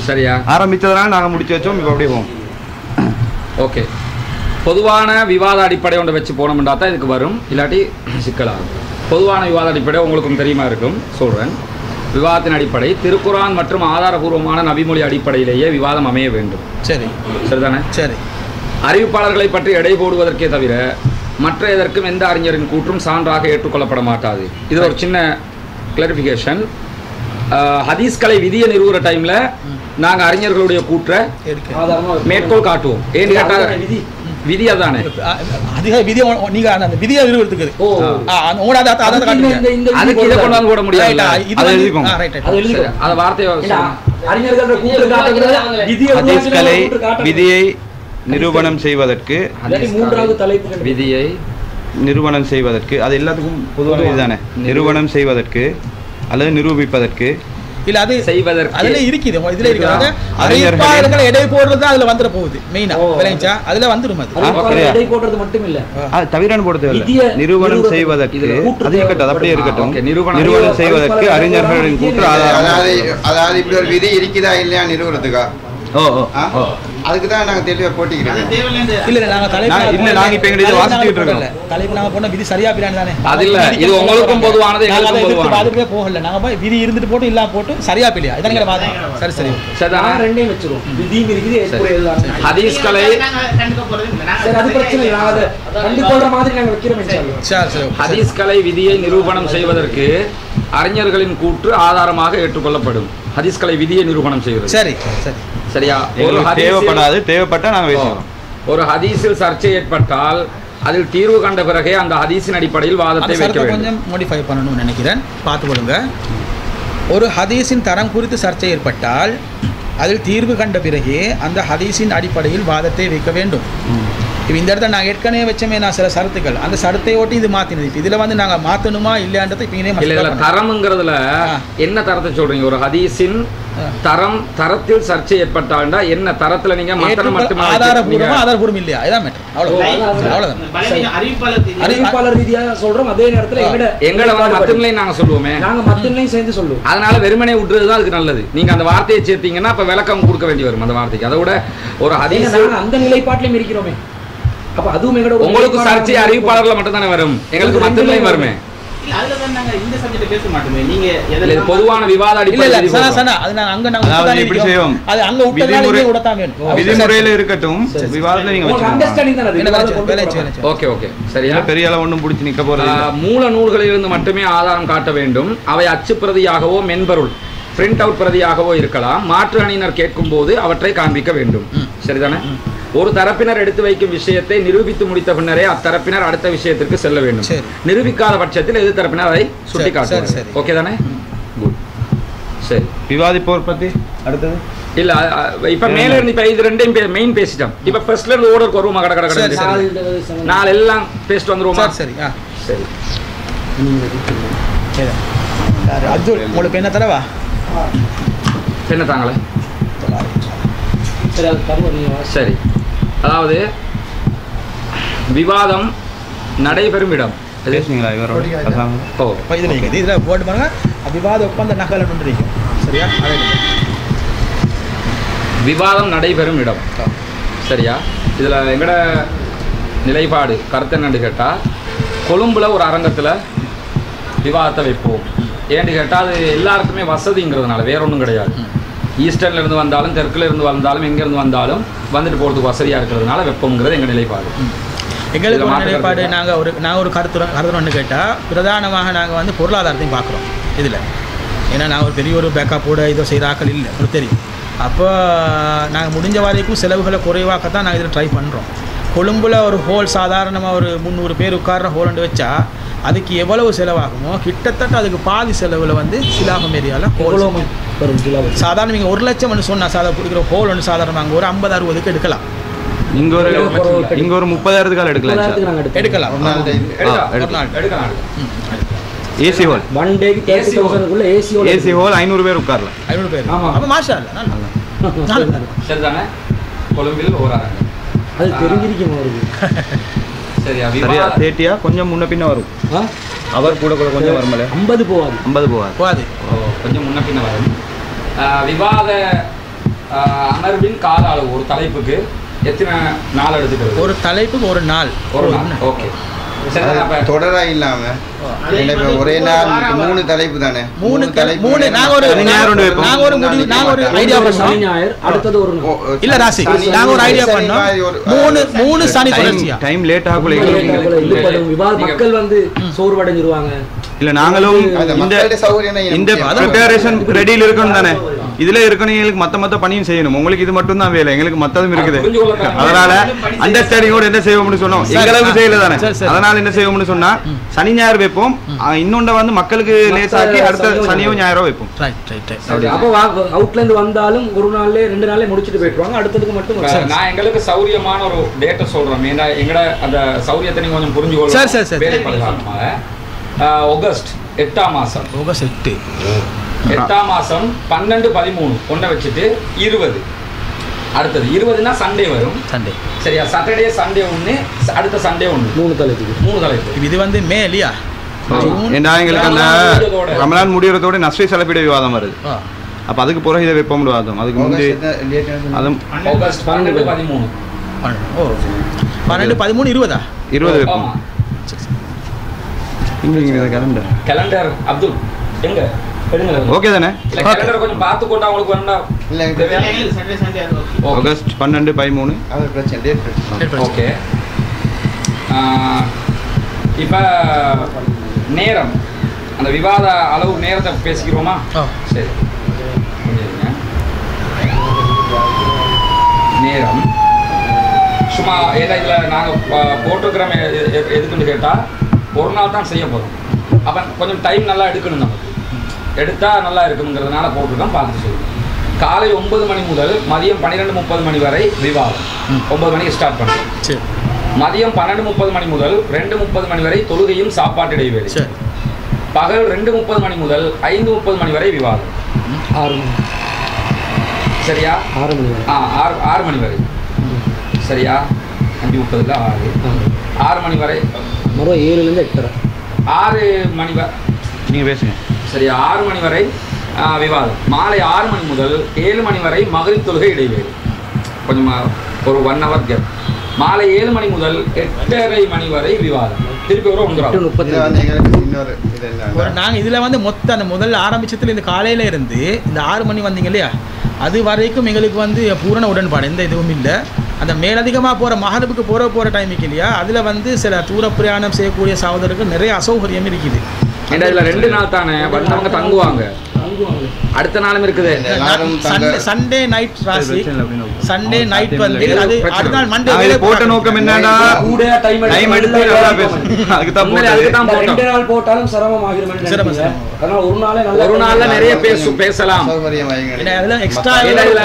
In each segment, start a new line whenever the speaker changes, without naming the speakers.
சரியா?
ஆரம்பித்ததனால நாங்கள் முடிச்சு வச்சோம். இப்போ அப்படியே போவோம்.
ஓகே. பொதுவான விவாத அடிப்படை ஒன்றை வச்சு போனோம்னா தான் இதுக்கு வரும், இல்லாட்டி சிக்கலாகும். பொதுவான விவாத அடிப்படை உங்களுக்கும் தெரியுமா இருக்கும், சொல்கிறேன். விவாதத்தின் அடிப்படை திருக்குரான் மற்றும் ஆதாரபூர்வமான நபிமொழி அடிப்படையிலேயே விவாதம் அமைய வேண்டும்.
சரி,
சரிதானே?
சரி.
அறிவிப்பாளர்களை பற்றி எடை போடுவதற்கே தவிர மற்ற எதற்கும் எந்த அறிஞரின் கூற்றும் சான்றாக ஏற்றுக்கொள்ளப்பட மாட்டாது. இது ஒரு சின்ன கிளாரிஃபிகேஷன். ஹதீஸ்களை விதியை நிறுவுற டைமில் நாங்கள் அறிஞர்களுடைய கூற்றை மேற்கோள் காட்டுவோம். ஏன்னு கேட்டால் விதி அதானே,
அதிக விதியை நீங்க அந்த விதியை நிறுவனத்துக்கு
அதுக்கு இதை கொண்டாந்து போட முடியாது.
ஹதீஸ்களை விதியை நிரூபணம் செய்வதற்கு
விதியை
நிரூபணம் செய்வதற்கு அது எல்லாத்துக்கும் பொதுவாக இதுதானே, நிரூபணம் செய்வதற்கு அல்லது நிரூபிப்பதற்கு
இல்ல அது
செய்வதற்கு
அதுல இருக்குது. இதுல இருக்கிறாங்க அறிவிப்பாளர்களை எடை போடுறது அதுல வந்துட போகுது. மெயினா விளைஞ்சா அதுல வந்துடும். அது
எடை போடுறது மட்டும் இல்ல,
அது தவிரன்னு போடுறது இல்ல. நிரூபணம் செய்வதற்கு அது இருக்கட்டும், அப்படியே இருக்கட்டும். நிரூபணம் செய்வதற்கு அறிஞர்களின் கூற்று ஆதாரம்.
அதாவது இப்படி ஒரு விதி இருக்குதா இல்லையா நிறுவனத்துக்கா? அதுக்கு தான் நாங்கள் தெளிவாக போட்டிக்கிறோம்.
இல்ல நாங்க
நாங்க இப்ப எங்க வாசிச்சுட்டு இருக்கோம்.
தலைப்பு நாங்க போன விதி சரியா பிரான் தானே,
அது இல்ல. இது உங்களுக்கும் பொதுவானது, எங்களுக்கும் பொதுவானது.
அதுவே போகல. நாங்க போய் விதி இருந்துட்டு போட்டு இல்ல போட்டு சரியா பிழையா இதான் நீங்க பாத்தீங்க. சரி சரி
சரி.
ரெண்டையும் வெச்சிரோம். விதியும் இருக்குது, ஏற்புடையதுதான்.
ஹதீஸ்களை
சரி, அது பிரச்சனை இல்ல. அத கண்டுகொள்ற மாதிரி நாங்க வைக்கிறோம் இன்ஷாஅல்லாஹ்.
சரி சரி.
ஹதீஸ்களை விதியை நிரூபணம் செய்வதற்கு அறிஞர்களின் கூற்று ஆதாரமாக ஏற்றுக்கொள்ளப்படும். ஹதீஸ்களை விதியை நிரூபணம் செய்வது.
சரி சரி.
சரியா?
ஒரு தேவைப்படாது, தேவைப்பட்டா நாங்க பேசுவோம்.
ஒரு ஹதீஸில் சர்ச்சை ஏற்பட்டால் அதில் தீர்வு கண்ட பிறகே அந்த ஹதீஸின் அடிப்படையில் வாதத்தை வைக்க வேண்டும்.
கொஞ்சம் மோடிஃபை பண்ணணும்னு நினைக்கிறேன், பார்த்து கொள்ளுங்க. ஒரு ஹதீஸின் தரம் குறித்து சர்ச்சை ஏற்பட்டால் அதில் தீர்வு கண்ட பிறகே அந்த ஹதீஸின் அடிப்படையில் வாதத்தை வைக்க வேண்டும். இப்போ இந்த இடத்துல நாங்கள் ஏற்கனவே வச்சோமே நான் சில சரத்துக்கள், அந்த சரத்தை ஓட்டி இது மாற்றினது. இப்போ இதில் வந்து நாங்கள் மாற்றணுமா இல்லையான்றது இப்போ
இல்லை. தரம்ங்கிறதுல என்ன தரத்தை சொல்றீங்க? ஒரு ஹதீஸின் தரத்தில் சர்ச்சை ஏற்பட்டாண்டா என்ன தரத்துல நீங்க மாற்றணும் மட்டுமே,
ஆதாரபூர்வமா ஆதாரபூர்வம் இல்லையா, இதான் மேட்டர். அவ்வளவுதான்.
அறிவிப்பாளர் ரீதியா சொல்றோம். அதே நேரத்துல
எங்கட மத்தன்லையும் நாங்க சொல்லுவோமே,
நாங்க மத்தன்லையும் சேர்ந்து சொல்லுவோம்.
அதனால வெறுமனே விட்டுறதுதான் அதுக்கு நல்லது. நீங்க அந்த வார்த்தையை சேர்த்தீங்கன்னா அப்ப விளக்கம் கொடுக்க வேண்டி வரும் அந்த வார்த்தைக்கு. அதை விட ஒரு ஹதீஸ்
அந்த நிலைப்பாட்டிலும் இருக்கிறோமே. அப்ப அதுவும் எங்கட
உங்களுக்கு சர்ச்சை அறிவிப்பாளர்ல மட்டும் தானே வரும், எங்களுக்கு மத்தன்லையும் வருமே. பொதுவான விவாத
விதிமுறையில இருக்கட்டும், விவாதத்துல பெரிய அளவு ஒன்றும் பிடிச்சி நிக்க போறது.
மூல நூல்களிலிருந்து மட்டுமே ஆதாரம் காட்ட வேண்டும். அவை அச்சு பிரதியாகவோ மென்பொருள் பிரிண்ட் அவுட் பிரதியாகவோ இருக்கலாம். மாற்று அணியினர் கேட்கும் போது அவற்றை காண்பிக்க வேண்டும். சரிதானே? ஒரு தரப்பினர் எடுத்து வைக்கும் விஷயத்தை நிரூபித்து முடித்த பின்னரே அத்தரப்பினர் அடுத்த விஷயத்திற்கு செல்ல வேண்டும். நிரூபிக்காத பட்சத்தில் எதிர் தரப்பினர் அதை சுட்டி காட்டுவார். ஓகே தானே? குட். சரி,
விவாதிப்போர் பத்தி அடுத்தது
இல்ல. இப்ப மேல இருந்து இப்ப இது ரெண்டையும் மெயின் பேசிட்டோம். இப்ப ஃபர்ஸ்ட்ல இருந்து ஓர்டருக்கு வருவோமா? கடை கடை கடை நாலு எல்லாம் பேசிட்டு வந்துருவோமா?
சரி
சரி.
அப்துல் உங்களுக்கு என்ன தரவா?
என்ன தாங்களே? சரி. அதாவது விவாதம் நடைபெறும் இடம்.
போட்டு பாருங்க, விவாத ஒப்பந்த நகல் இருக்கும். சரியா?
விவாதம் நடைபெறும் இடம். சரியா? இதுல எங்கட நிலைப்பாடு கருத்து என்னன்னு கேட்டா, கொழும்புல ஒரு அரங்கத்துல விவாதத்தை வைப்போம். ஏன்னு கேட்டா அது எல்லாருக்குமே வசதிங்கிறதுனால, வேற ஒன்றும் கிடையாது. ஈஸ்டர்ல இருந்து வந்தாலும் தெற்குல இருந்து வந்தாலும் எங்கிருந்து வந்தாலும் வந்துட்டு போகிறதுக்கு வசதியாக இருக்கிறதுனால வெப்பம்ங்கிறது எங்கள் நிலைப்பாடு.
எங்களுக்கு ஒரு நிலைப்பாடு. நாங்கள் ஒரு கருத்து ஒன்று கேட்டால் பிரதானமாக நாங்கள் வந்து பொருளாதாரத்தையும் பார்க்குறோம் இதில். ஏன்னா நான் ஒரு பெரிய ஒரு பேக்கப்போட இதோ செய்கிற ஆக்கள் இல்லை, உங்களுக்கு தெரியும். அப்போ நாங்கள் முடிஞ்ச வரைக்கும் செலவுகளை குறைவாக்கத்தான் நாங்கள் இதில் ட்ரை பண்ணுறோம். கொழும்புல ஒரு ஹோல் சாதாரணமாக ஒரு 300 பேர் உட்கார்ற ஹோல்ண்டு வச்சா அதுக்கு எவ்வளவு செலவாகுமோ கிட்டத்தட்ட அதுக்கு பாதி செலவில் வந்து சிலாபம் ஏரியாவில் சாதாரண நீங்கள் 1 லட்சம் சொன்னால் சாதா பிடிக்கிற ஹோல் ஒன்று சாதாரணமாக ஒரு 50-60க்கு எடுக்கலாம்.
இங்கே ஒரு 30,000
எடுக்கலாம்.
ஏசி ஹோல்
1 டேக்கு 30,000
ஏசி ஹோல் 500 பேர் உட்காரலாம்.
500 பேர். அப்போ மாஷா அல்ல.
சரிதானே? கொழும்பில் ஒரு அரங்கம்
அது தெரிஞ்சிருக்கும் அவருக்கு.
சரியா?
சரியா? தேட்டியா கொஞ்சம் முன்ன பின்ன வரும். அவர் கூட கொஞ்சம் வருமல
50 போகாது.
போகாது.
கொஞ்சம் முன்ன பின்ன வரும். விவாத அமர்வின் கால அளவு ஒரு தலைப்புக்கு எத்தனை நாள் எடுத்துக்கிறது?
ஒரு தலைப்புக்கு ஒரு நாள்.
ஓகே.
தொடரா இல்லாம ஒரே நாள் 3 தலைப்பு தானே.
3 நாங்க ஒரு ஐடியா பண்ணோம். அடுத்தது ஒரு இல்ல ராசி நாங்க ஒரு ஐடியா பண்ணோம். 3 சனி தொடர்ச்சியா
டைம் லேட் ஆகல.
மக்கள் வந்து சோர்வடைஞ்சிருவாங்க.
இல்ல நாங்களும் இந்த ப்ரிப்பரேஷன் ரெடியில் இருக்கணும் தானே. இதுல இருக்கணும் மத்த பணியும் செய்யணும். உங்களுக்கு இது மட்டும் தான் வேலை, எங்களுக்கு மத்ததும் இருக்குது. அதனால அண்டர்ஸ்டாண்டிங்கோட என்ன செய்வோம்னு சொன்னோம். எங்களுக்கு செய்யல தானே. அதனால என்ன செய்வோம்னு சொன்னா சனி ஞாயிறு வைப்போம். இன்னொண்ட வந்து மக்களுக்கு லேசாக்கி அடுத்த சனியோ ஞாயிறோ வைப்போம்.
அப்போ அவுட்ல இருந்து வந்தாலும் ஒரு நாள்ல 2 நாள்ல முடிச்சிட்டு போயிடுவாங்க. அடுத்ததுக்கு மட்டும்
நான் எங்களுக்கு சௌரியமான ஒரு டேட்டை சொல்றேன். எங்கட அந்த சௌரியத்தை நீங்க கொஞ்சம் புரிஞ்சுக்கொள்ளலாம். ஆகஸ்ட் 8ஆம் மாசம்.
ஆகஸ்ட்
8ஆம் மாசம் 12, 13 ஒன்றை வச்சுட்டு 20. அடுத்தது 20னா சண்டே வரும்.
சண்டே
சரியா? சாட்டர்டே சண்டே ஒன்று, அடுத்த சண்டே ஒன்று. 3 தலைப்பு.
இது வந்து மே இல்லையா?
எங்களுக்கு அந்த ரமலான் முடியறதோட நஸ்ரீ செலப்பீடு விவாதம் வருது. அப்ப அதுக்கு பிறகு இதை வைப்போம் விவாதம். அதுக்கு முந்தைய
ஆகஸ்ட் 12, 13.
12, 13, 20
வைப்போம்.
கேலண்டர் அப்துல் எங்க
ஓகே தானே?
கேலண்டர் கொஞ்சம் பார்த்து கொண்டா உங்களுக்கு வேண்டாம்.
ஆகஸ்ட் 12, 13
அது பிரச்சனை.
ஓகே. இப்போ நேரம் அந்த விவாத அளவு நேரத்தை பேசிக்கிறோமா? சரி. நேரம் சும்மா ஏதா இதில் நாங்கள் போட்டிருக்கிறோம். எதுக்குன்னு கேட்டால் ஒரு நாள் தான் செய்ய போகிறோம். அப்போ கொஞ்சம் டைம் நல்லா எடுக்கணும். நமக்கு எடுத்தால் நல்லா இருக்குங்கிறதுனால போட்டுருக்கோம். பார்த்துட்டு சொல்லுங்கள். காலை 9 மணி முதல் மதியம் 12:30 மணி வரை விவாதம். 9 மணிக்கு ஸ்டார்ட் பண்ணுறோம்.
சரி.
மதியம் 12:30 மணி முதல் 2:30 மணி வரை தொழுகையும் சாப்பாட்டு இடைவேளை. பகல் 2:30 மணி முதல் 5:30 மணி வரை விவாதம்.
6 மணி.
சரியா?
6 மணி.
6 மணி வரை. சரியா? 5:30 6 மணி வரை.
7லேருந்து 8:30.
6 மணி வரை
நீங்கள் பேசுங்க.
சரியா? 6 மணி வரை விவாதம். மாலை 6 மணி முதல் 7 மணி வரை மகரிப் தொழுகை இடைவேளை. கொஞ்சம் ஒரு 1 hour கேப். மாலை 7 மணி முதல் 8:30 மணி வரை விவாதம். திருப்பி ஒரு 9:30.
நாங்கள் இதில் வந்து மொத்தம் அந்த முதல்ல ஆரம்பிச்சதுல இந்த காலையில் இருந்து இந்த 6 மணி வந்தீங்க இல்லையா, அது வரைக்கும் எங்களுக்கு வந்து பூரண உடன்பாடு, எந்த இதுவும் இல்லை. அந்த மேலதிகமாக போகிற மகரிபுக்கு போகிற டைமுக்கு இல்லையா, அதில் வந்து சில தூர பிரயாணம் செய்யக்கூடிய சகோதரருக்கு நிறைய அசௌகரியம் இருக்குது.
ஏன்னா இதில் 2 நாள் தானே வந்தவங்க தங்குவாங்க. அடுத்த நாளும் இருக்குது.
சண்டே நைட் ராசி, சண்டே நைட் வந்து அது அடுத்த நாள் மண்டே
போட்ட நோக்கம் என்னன்னா கூட டைம் எடுத்து நல்லா பேசணும். அதுக்கு தான்
2 நாள் போட்டாலும் சிரமமாகிரும். அதனால ஒரு நாள்ல நிறைய பேசலாம்.
அதெல்லாம் எக்ஸ்ட்ரா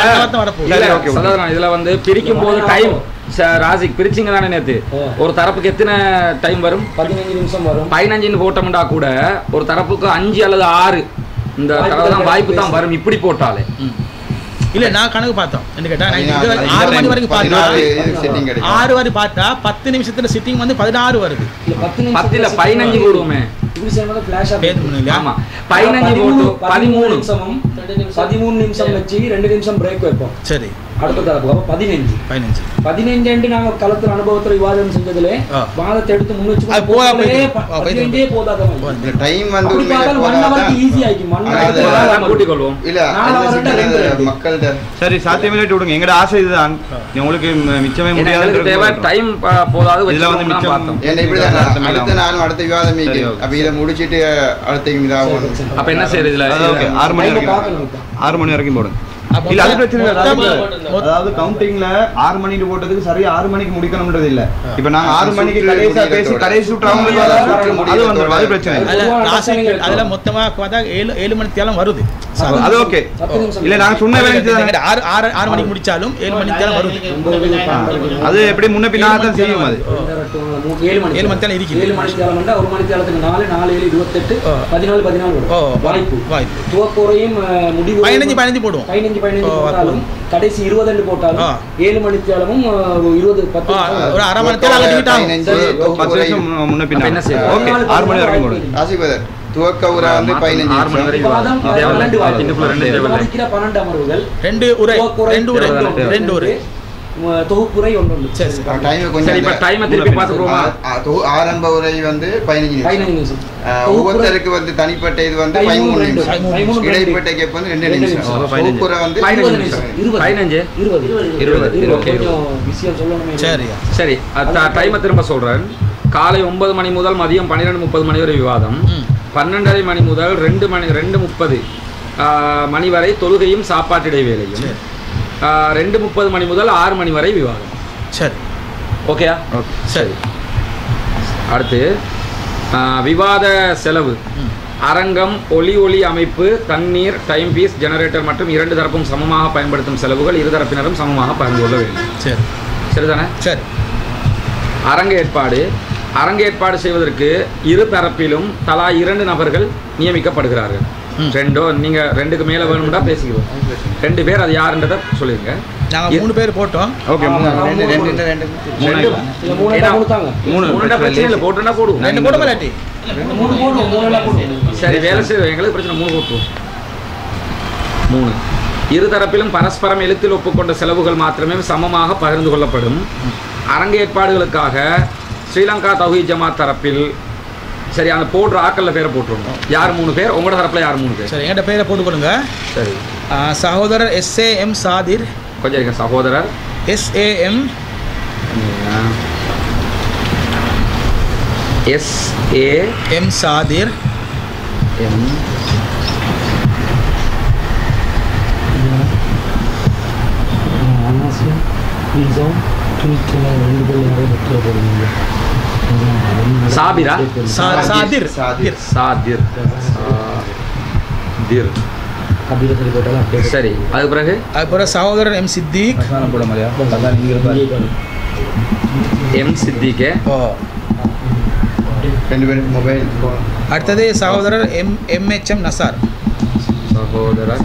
இதுல வந்து பிரிக்கும் போது டைம் ராசிக் பிரிச்சிங்க தானே நேத்து. ஒரு தரப்புக்கு எத்தனை டைம் வரும்?
15 நிமிஷம் வரும்.
15 போட்டோம்னா கூட ஒரு தரப்புக்கு 5 அல்லது 6 இந்த தரவுதான் வாய்ப்பு தான் வரும். இப்படி போட்டாலே
இல்ல நான் கணக்கு பார்த்தோம். என்ன கேட்டா 6 மணி வரைக்கும் பார்த்தா 6 வரை பார்த்தா 10 நிமிஷத்துல சிட்டிங் வந்து 16 வருது.
10 இல்ல 15 போடுவோமே.
இப்படி சேர்ந்தா ஃபிளாஷ் ஆகும்.
ஆமா 15 போட்டு 13
நிமிஷமும் 13 நிமிஷம் வச்சு 2 நிமிஷம் பிரேக் வைப்போம்.
சரி.
அடுத்த தரப்பு 15 என்று நாங்க களத்துல அனுபவத்துல விவாதம் செஞ்சதுல வாதத்தை எடுத்து முன் வச்சு 15 போதாத
டைம் வந்து
1 ஹவருக்கு ஈஸி ஆயிக்கும். 1 ஹவருக்கு கூட்டி கொள்வோம்.
இல்ல மக்கள்
சரி சாத்தியமே விடுங்க. எங்கட ஆசை இதுதான். உங்களுக்கு மிச்சமே முடியாது.
தேவை டைம் போதாது.
இதுல வந்து மிச்சம்
ஏன்னா இப்படி தான் அடுத்த நாள் அடுத்த விவாதம் மீக்கு. அப்ப இத முடிச்சிட்டு அடுத்த விவாதம்.
அப்ப என்ன செய்யறது? இதுல
6 மணி வரைக்கும் போடுங்க. இல்ல அது பிரச்சனை இல்ல. அதாவது கவுண்டிங்ல 6 மணிக்கு போட்டதுக்கு சரியா 6 மணிக்கு முடிக்கணும்ன்றது இல்ல. இப்போ நாங்க 6 மணிக்கு கடைசியா பேசி கடைசி சுற்றவங்களுக்கு அது வந்து அது பிரச்சனை இல்ல.
அதுல மொத்தமா பார்த்தா 7 மணி தேலம் வருது.
அது ஓகே. இல்ல நான் சொன்ன வேலைக்கு
6 மணிக்கு முடிச்சாலும் 7 மணி தேலம் வருது.
அது எப்படி முன்ன பின்னா தான் செய்யும். அது
7 மணி தேலம் இருக்கு.
7 மணி தேலம்னா 1 மணி தேலத்துக்கு 4 4 7 28 14 வரும். வாய்ப்பு துவக்குறையும் முடிவு 15
போடுவோம்.
15 போட்டாலும் கடைசி 20 போட்டாலும் 7 மணி தேலமும் 20 10
ஒரு அரை மணி தேலம் அகட்டிட்டாங்க.
10 நிமிஷம் முன்ன பின்னா என்ன செய்யும்? ஓகே 6 மணி வரைக்கும் போடுங்க.
ஆசிபதர் துவக்க உரை வந்து 15
6 மணி வரை விவாதம். இன்னுக்குள்ள
12 அமர்வுகள்,
2 உரை, 2 உரை
தொகுப்புரை ஒன்று.
சரி
டைம் கொஞ்சம்
சரி, இப்ப டைமை திருப்பி பார்த்துக்குவோமா?
ஆரம்ப உரை வந்து 15 நிமிஷம். ஒவ்வொருத்தருக்கு வந்து தனிப்பட்ட இது வந்து 13 நிமிஷம். இடைப்பட்ட கேப் வந்து 2 நிமிஷம். தொகுப்புரை வந்து
15 நிமிஷம். 15 20 ஓகே.
விஷயம் சொல்லணுமே.
சரி, டைமை திரும்ப சொல்றேன். காலை 9 மணி முதல் மதியம் 12:30 மணி வரை விவாதம். 12:30 மணி முதல் 2:30 மணி வரை தொழுகையும் சாப்பாட்டு இடைவேளையும். 2:30 மணி முதல் 6 மணி வரை விவாதம்.
சரி,
ஓகேயா? சரி. அடுத்து விவாத செலவு. அரங்கம், ஒளி அமைப்பு, தண்ணீர், டைம் பீஸ், ஜெனரேட்டர் மற்றும் 2 தரப்பும் சமமாக பயன்படுத்தும் செலவுகள் இரு தரப்பினரும் சமமாக பகிர்ந்து கொள்ள வேண்டும். சரி, சரிதானே? சரி. அரங்கேற்பாடு செய்வதற்கு இரு தரப்பிலும் தலா 2 நபர்கள் நியமிக்கப்படுகிறார்கள். நீங்க 2க்கு மேல வேணும்னா பேசிக்கிறோம். 2 பேர், அது யாருன்றதை சொல்லிருங்க.
நாங்க 3 பேர் போட்டோம்.
ஓகே, 3
பிரச்சனை போட்டுனா போடுவோம்.
2 போட மாட்டாட்டி
3 போடுவோம்.
சரி, வேலை செய்வோம். எங்களுக்கு பிரச்சனை 3 போட்டுருவோம். 3 இரு தரப்பிலும் பரஸ்பரம் எழுத்தில் ஒப்புக்கொண்ட செலவுகள் மாத்திரமே சமமாக பகிர்ந்து கொள்ளப்படும். அரங்கேற்பாடுகளுக்காக ஸ்ரீலங்கா தௌஹீத் ஜமாத் தரப்பில் சரி, அந்த போடுற ஆக்கல்ல பேரை போட்டுருவோம். யார் 3 பேர்? உங்களோட தரப்புல யார் 3 பேர்?
சரி, என்கிட்ட பேரை போட்டுக்கொள்ளுங்க. சரி. சகோதரர் SAM சாதிர்.
கொஞ்சம் இருங்க. சகோதரர்
SAM சாதிர்.
சாபிரா?
சாதிர்.
சரி, அதுக்கு பிறகு
சகோதரர் M சித்திக்.
M சித்திகே.
2 பேருக்கு மொபைல்.
அடுத்தது சகோதரர் MHM நசார்.
சகோதரர்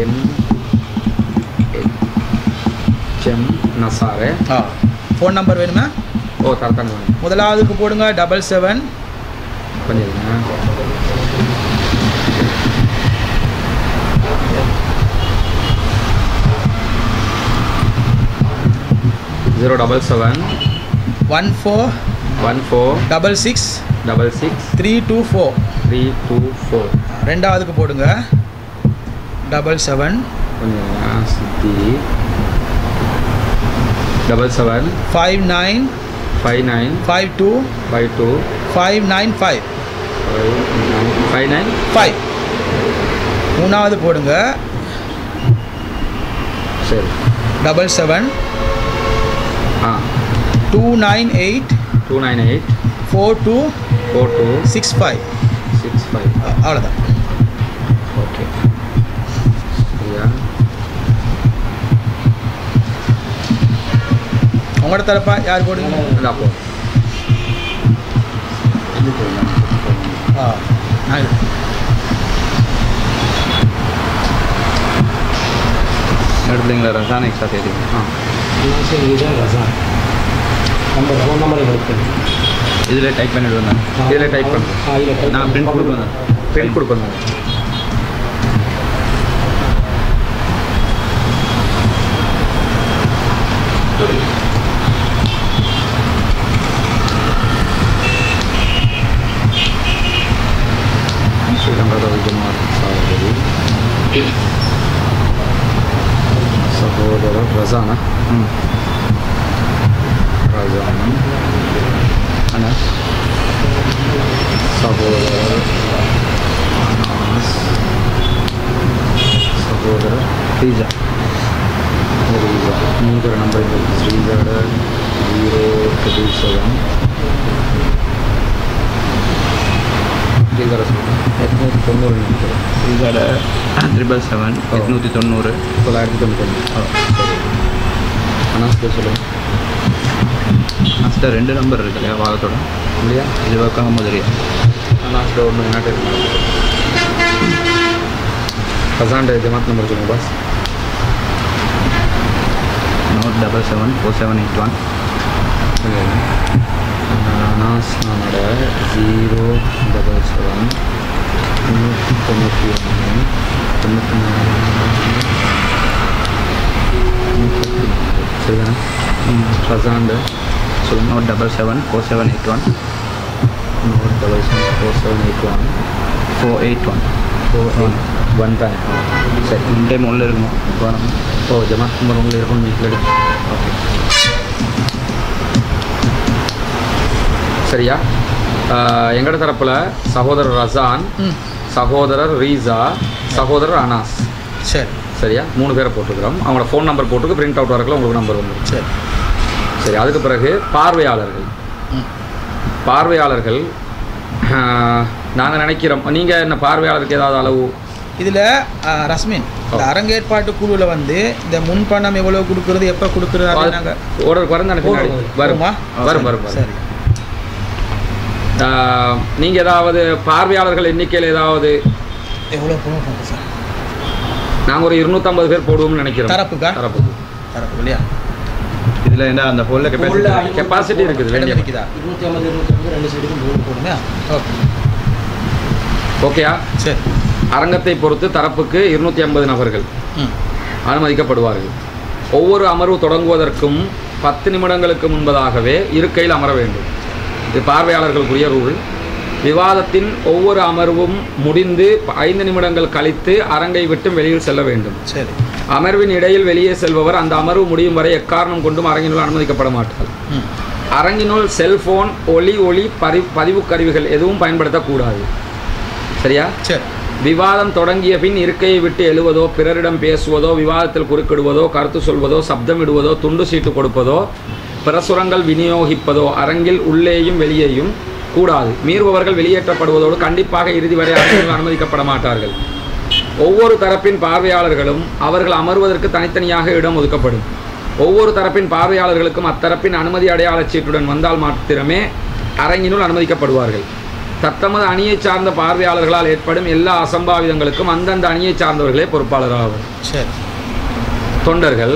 MHM நசார்.
ஃபோன் நம்பர் வேணுமா?
தரத்தாங்க.
முதலாவதுக்கு போடுங்க 77
கொஞ்சம் 077 14 66 324.
ரெண்டாவதுக்கு போடுங்க 77 59 52 595. மூணாவது போடுங்க.
சரி,
77 298 42 65. அவ்வளோதான்.
ஓகே.
உங்களோட தரப்பா யார் போடுங்க?
எடுத்துங்களா? ரசான் எக்ஸ்ட்ரா தேடிங்க.
ஃபோன் நம்பரை
இதில் டைப் பண்ணிட்டு வந்தேன்.
இதில் டைப் பண்ணுறேன்.
நான் பிரிண்ட் கொடுப்பேன்.
ஸ்ரீலங்கா தௌஹீத் ஜமாத் சகோதரர் ரசானா. சகோதரர் ரீஜா. 3 நம்பர் ஸ்ரீஜாட 037 890
ஸ்ரீஜாட 777 890
990. அனாஸ்க்கு சொல்லுங்கள்.
அஸ்டர் 2 நம்பர் இருக்கு இல்லையா வாகத்தோட இல்லையா? இது வைக்காம முதலியா
அனாஸ்ட ஒன்று என்ன ரசாண்ட ஜமாத் நம்பர் சொல்லுங்கள் பாஸ்.
நோட் 774781.
அனாஸ் நானோட 077 சரிதானே? ரசாண்ட் சொல்லுங்கள்.
774781
474781 481 தானே? சரி,
டைம் ஒன்றில் இருக்கணும்.
ஓ ஜமாத் நம்பர் ஒன்றில் இருக்கணும். வீட்டில் எடுக்கும். ஓகே, சரியா? எங்களோட தரப்பில் சகோதரர் ரசான், சகோதரர் ரீசா, சகோதரர் அனாஸ்.
சரி,
சரியா? 3 பேரை போட்டுக்கிறோம். அவங்களோட ஃபோன் நம்பர் போட்டுக்கு பிரிண்ட் அவுட் வரக்குள்ள உங்களுக்கு நம்பர் வந்துடும்.
சரி
சரி. அதுக்கு பிறகு பார்வையாளர்கள் நாங்கள் நினைக்கிறோம். நீங்கள் என்ன பார்வையாளருக்கு ஏதாவது அளவு
இதில் ரஸ்மின் இந்த அரங்கேற்பாட்டு குழுவில் வந்து இந்த முன்பணம் எவ்வளோ கொடுக்குறது, எப்போ கொடுக்குறது நாங்கள்
ஓர்டருக்கு வரும் தானே? பின்னாடி வருமா? வரும்.
சரி.
நீங்கள் ஏதாவது பார்வையாளர்கள் எண்ணிக்கையில் ஏதாவது
எவ்வளோ போடுவோம் சார்?
நாங்கள் ஒரு 250 பேர் போடுவோம்னு நினைக்கிறோம்.
தரப்புக்கு இல்லையா?
இதில் என்ன அந்த ஹோலில்
கெப்பாசிட்டி இருக்குது.
250 2 சைடுக்கும் போடுங்க. ஓகே,
ஓகேயா?
சரி.
அரங்கத்தை பொறுத்து தரப்புக்கு 250 நபர்கள் அனுமதிக்கப்படுவார்கள். ஒவ்வொரு அமர்வு தொடங்குவதற்கும் 10 நிமிடங்களுக்கு முன்பதாகவே இருக்கையில் அமர வேண்டும். இது பார்வையாளர்களுக்குரிய ரூல். விவாதத்தின் ஒவ்வொரு அமர்வும் முடிந்து 5 நிமிடங்கள் கழித்து அரங்கை விட்டு வெளியில் செல்ல வேண்டும்.
சரி.
அமர்வின் இடையில் வெளியே செல்பவர் அந்த அமர்வு முடியும் வரை எக்காரணம் கொண்டும் அரங்கினுள் அனுமதிக்கப்பட மாட்டார். அரங்கினுள் செல்போன், ஒளி பதிவு கருவிகள் எதுவும் பயன்படுத்தக்கூடாது. சரியா?
சரி.
விவாதம் தொடங்கிய பின் இருக்கையை விட்டு எழுவதோ, பிறரிடம் பேசுவதோ, விவாதத்தில் குறுக்கிடுவதோ, கருத்து சொல்வதோ, சப்தமிடுவதோ, துண்டு சீட்டு கொடுப்பதோ, பிரசுரங்கள் விநியோகிப்பதோ அரங்கில் உள்ளேயும் வெளியேயும் கூடாது. மீறுபவர்கள் வெளியேற்றப்படுவதோடு கண்டிப்பாக இறுதி வரை அரங்கில் அனுமதிக்கப்பட மாட்டார்கள். ஒவ்வொரு தரப்பின் பார்வையாளர்களும் அவர்கள் அமர்வதற்கு தனித்தனியாக இடம் ஒதுக்கப்படும். ஒவ்வொரு தரப்பின் பார்வையாளர்களுக்கும் அத்தரப்பின் அனுமதி அடையாளச் சீட்டுடன் வந்தால் மாத்திரமே அரங்கினுள் அனுமதிக்கப்படுவார்கள். தத்தமது அணியை சார்ந்த பார்வையாளர்களால் ஏற்படும் எல்லா அசம்பாவிதங்களுக்கும் அந்தந்த அணியை சார்ந்தவர்களே பொறுப்பாளராகும்.
சரி.
தொண்டர்கள்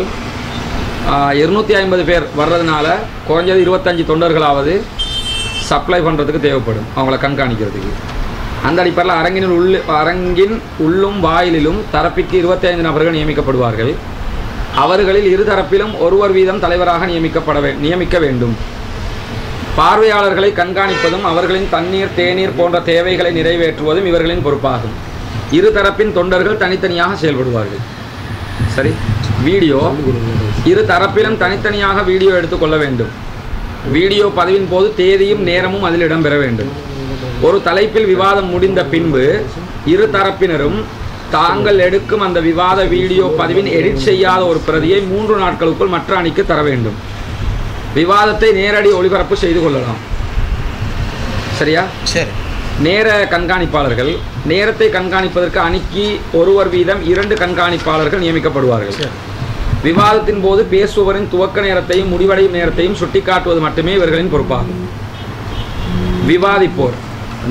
250 பேர் வர்றதுனால குறைஞ்சது 25 தொண்டர்களாவது சப்ளை பண்ணுறதுக்கு தேவைப்படும், அவங்கள கண்காணிக்கிறதுக்கு. அந்த அடிப்படையில் அரங்கின் உள்ளும் வாயிலிலும் தரப்பிற்கு 25 நபர்கள் நியமிக்கப்படுவார்கள். அவர்களில் இரு தரப்பிலும் ஒருவர் வீதம் தலைவராக நியமிக்க வேண்டும். பார்வையாளர்களை கண்காணிப்பதும் அவர்களின் தண்ணீர், தேநீர் போன்ற தேவைகளை நிறைவேற்றுவதும் இவர்களின் பொறுப்பாகும். இரு தரப்பின் தொண்டர்கள் தனித்தனியாக செயல்படுவார்கள். சரி. வீடியோ இரு தரப்பிலும் தனித்தனியாக வீடியோ எடுத்துக்கொள்ள வேண்டும். வீடியோ பதிவின் போது தேதியும் நேரமும் அதில் இடம்பெற வேண்டும். ஒரு தலைப்பில் விவாதம் முடிந்த பின்பு இரு தரப்பினரும் தாங்கள் எடுக்கும் அந்த விவாத வீடியோ பதிவின் எடிட் செய்யாத ஒரு பிரதியை 3 நாட்களுக்குள் மற்ற அணிக்கு தர வேண்டும். விவாதத்தை நேரடி ஒளிபரப்பு செய்து கொள்ளலாம். சரியா?
சரி.
நேர கண்காணிப்பாளர்கள் நேரத்தை கண்காணிப்பதற்கு அணிக்கு ஒருவர் வீதம் 2 கண்காணிப்பாளர்கள் நியமிக்கப்படுவார்கள். விவாதத்தின் போது பேசுபவரின் துவக்க நேரத்தையும் முடிவடையும் நேரத்தையும் சுட்டிக்காட்டுவது மட்டுமே இவர்களின் பொறுப்பாகும். விவாதிப்போர்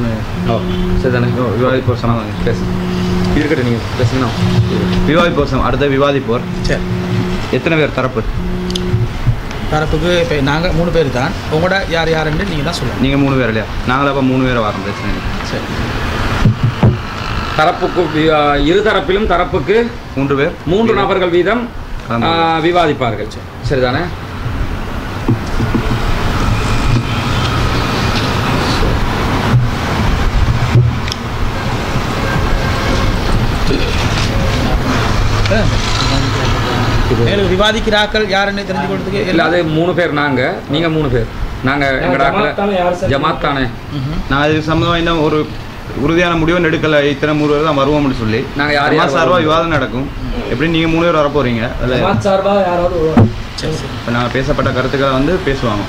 இருக்கட்டும், நீங்கள் பேசணும்.
விவாதிப்போர் அடுத்த விவாதிப்போர்.
சரி.
எத்தனை பேர் தரப்பு?
தரப்புக்கு இப்போ நாங்கள் 3 பேர் தான். உங்களோட யார் யாருன்னு நீங்கள் தான் சொல்லுங்கள்.
நீங்கள் 3 பேர் இல்லையா? நாங்கள் அப்போ 3 பேரை வரோம். பிரச்சனை இல்லை.
சரி.
தரப்புக்கு இரு தரப்பிலும் தரப்புக்கு
3 பேர்
3 நபர்கள் வீதம் விவாதிப்பார்கள். சரிதானே?
விவாதிக்கிறார்கள் யாருன்னு தெரிஞ்சு கொடுத்துக்கு
இல்லை, அது 3 பேர். நீங்கள் 3 பேர். நாங்கள் எங்கடாக்கில் ஜமாத் தானே.
நான் இது சம்மந்தமாக இன்னும் ஒரு உறுதியான முடிவு எடுக்கல. இத்தனை 3 பேர் தான் வருவோம்னு சொல்லி
நாங்கள் யார்
சார்பாக விவாதம் நடக்கும். எப்படி நீங்கள் 3 பேர் வர போகிறீங்க? அதில்
சார்பாக யாராவது
இப்போ நாங்கள் பேசப்பட்ட கருத்துக்களை வந்து பேசுவாங்க.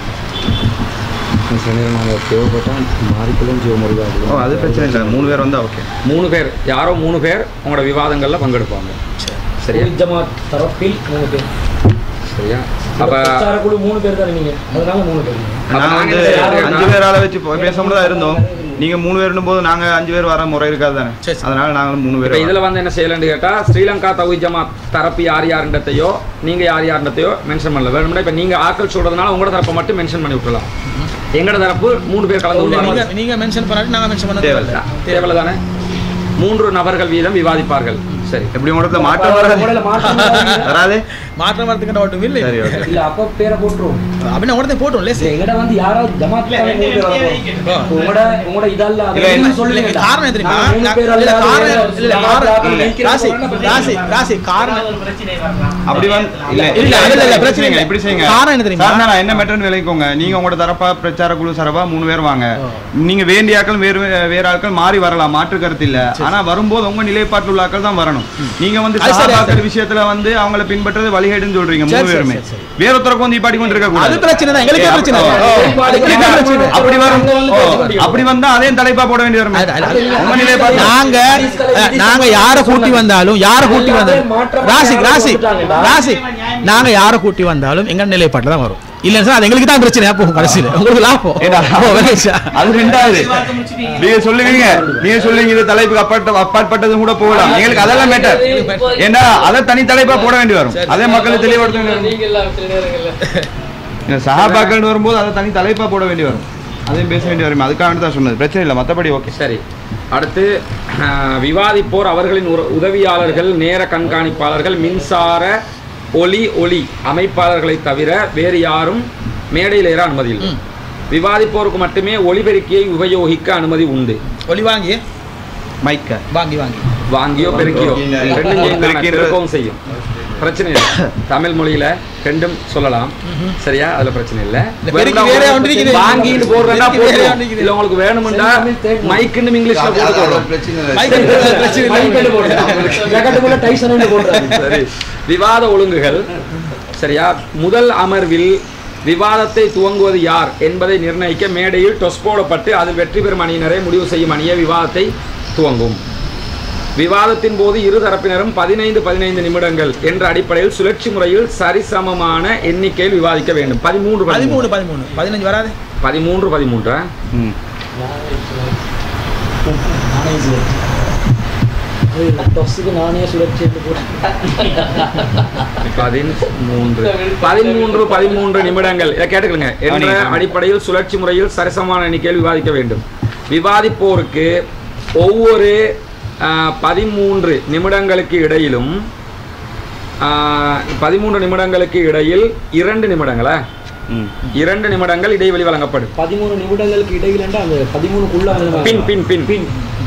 தேவைப்பட்டால் மாறிக்கொள்ளும் ஜீவமுருகா.
அது பிரச்சனை இல்லை. 3 பேர் வந்தால் ஓகே.
3 பேர் யாரோ 3 பேர் உங்களோட விவாதங்களில் பங்கெடுப்பாங்க. சரியா?
ஜமாத் தரப்பில் 3 பேர்.
சரியா? அப்போ
3 பேர் தான் நீங்கள். அதனால 3 பேர்.
நாங்கள் வந்து 5 பேரால வச்சு பேச முடியாத இருந்தோம். நீங்கள் 3 பேருன்னும் போது நாங்கள் 5 பேர் வர முறை இருக்காது தானே. அதனால நாங்களும் 3 பேர்.
இதில் வந்து என்ன செய்யலன்னு கேட்டால், ஸ்ரீலங்கா தௌஹீத் ஜமாத் தரப்பு யார் யாருன்றதையோ நீங்கள் யாருன்றதையோ மென்ஷன் பண்ணல. வேணும்னா இப்போ நீங்கள் ஆக்கள் சொல்கிறதுனால உங்களோட தரப்பை மட்டும் மென்ஷன் பண்ணி விட்டுலாம். எங்களோட தரப்பு 3 பேர் கலந்து
நீங்கள் மென்ஷன் பண்ணாட்டி நாங்கள் மென்ஷன் பண்ண தேவையில்லை
தானே. 3 நபர்கள் வீதம் விவாதிப்பார்கள். சரி,
எப்படி உங்களுக்கு மாற்றம் வராது?
மாற்றம் வரதுக்கு ஒன்றும் இல்லை.
இல்ல அப்ப பேரை போட்டுரும்
அப்படின்னா உடனே போட்டுரும்.
எங்கட வந்து யாராவது ஜமாத்ல உங்களோட இதெல்லாம் சொல்லுங்க.
காரணம் என்ன தெரியுமா? ராசி காரணம்
அப்படி வந்து இல்ல பிரச்சனை இல்லை. இப்படி செய்யுங்க.
காரணம் என்ன தெரியுமா?
நான் என்ன மேட்டர்னு விளைக்கோங்க. நீங்க உங்களோட தரப்பா பிரச்சார குழு சரபா 3 பேர் வாங்க. நீங்க வேண்டிய ஆட்கள் வேற ஆட்கள் மாறி வரலாம், மாற்று கருத்து இல்ல. ஆனா வரும்போது உங்க நிலைப்பாட்டில் உள்ள ஆட்கள் தான் வரணும். நீங்க வந்து சஹாபாக்கள் விஷயத்துல வந்து அவங்கள பின்பற்றது வழிகேடுன்னு சொல்றீங்க 3 பேருமே. வேற ஒருத்தருக்கு வந்து இப்பாடி கொண்டு இருக்க கூடாது.
அது பிரச்சனை தான், எங்களுக்கே பிரச்சனை.
அப்படி வரும். அப்படி வந்தா அதே தலைப்பா போட வேண்டி வரும். உங்க நிலைப்பாடு
நாங்க யார கூட்டி வந்தாலும் ராசி நாங்க யார கூட்டி வந்தாலும் எங்க நிலைப்பாட்டுல தான் வரும். இல்ல சார் அது எங்களுக்கு தான் பிரச்சனை. அப்போ கடைசியில உங்களுக்கு லாபம்
அது ரெண்டாவது. நீங்க சொல்லுவீங்க இது தலைப்புக்கு அப்பாற்பட்டது கூட போகலாம். எங்களுக்கு அதெல்லாம் மேட்டர். ஏன்னா அதை தனி தலைப்பா போட வேண்டி வரும். அதே மக்களுக்கு தெளிவுபடுத்த சஹாபாக்கள் வரும்போது அதை தனி தலைப்பா போட வேண்டி வரும். அதையும் பேச வேண்டி வரும். அதுக்காக தான் சொன்னது. பிரச்சனை இல்லை, மற்றபடி ஓகே.
சரி, அடுத்து விவாதிப்போர் அவர்களின் உதவியாளர்கள், நேர கண்காணிப்பாளர்கள், மின்சார ஒளி அமைப்பாளர்களை தவிர வேறு யாரும் மேடையில் ஏற அனுமதி இல்லை. விவாதிப்போருக்கு மட்டுமே ஒளிபெருக்கியை உபயோகிக்க அனுமதி உண்டு.
ஒளி வாங்கி
மைக்க
வாங்கியோ பெருக்கியோ ரெண்டும் செய்யும். பிரச்சனை இல்லை. தமிழ் மொழியில ரெண்டும் சொல்லலாம். சரியா? அதுல பிரச்சனை இல்லை. வாங்கிட்டு போடுறா போடுறோம். இல்ல உங்களுக்கு வேணும்னா மைக்குன்னு இங்கிலீஷ்ல போட்டுக்கோங்க. சரி, விவாத ஒழுங்குகள். சரியா? முதல் அமர்வில் விவாதத்தை துவங்குவது யார் என்பதை நிர்ணயிக்க மேடையில் டொஸ் போடப்பட்டு அதில் வெற்றி பெறும் அணியினரை முடிவு செய்யும் அணியை விவாதத்தை துவங்கும். விவாதத்தின் போது இரு தரப்பினரும் 15 நிமிடங்கள் என்ற அடிப்படையில் சுழற்சி முறையில் சரிசமமான எண்ணிக்கையில் விவாதிக்க வேண்டும். 13
15 வராது.
13 நிமிடங்கள் இதை கேட்டுக்கலுங்க. என்ற அடிப்படையில் சுழற்சி முறையில் சரிசமமான எண்ணிக்கையில் விவாதிக்க வேண்டும். விவாதிப்போருக்கு ஒவ்வொரு 13 நிமிடங்களுக்கு இடையிலும் 13 நிமிடங்களுக்கு இடையில் 2 நிமிடங்களா 2 நிமிடங்கள் இடைவெளி வழங்கப்படும்.
13 நிமிடங்களுக்கு இடையில அந்த 13க்குள்ள
பின்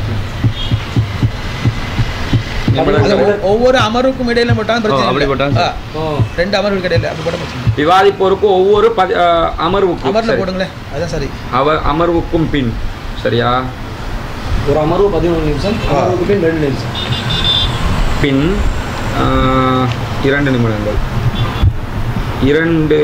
ஒவ்வொரு அமர்வுக்கும் இடையில போட்டாலும் பிரச்சனை. 2 அமர்வுக்கு இடையில அப்படி போட பிரச்சனை.
விவாதிப்போருக்கு ஒவ்வொரு அமர்வுக்கும்
போடுங்களேன். அதான் சரி.
அமர்வுக்கும் பின். சரியா?
ஒரு அமர்வு 13 நிமிஷம், அமர்வுக்கு பின் 2 நிமிஷம்,
பின் 2 நிமிடங்கள் 2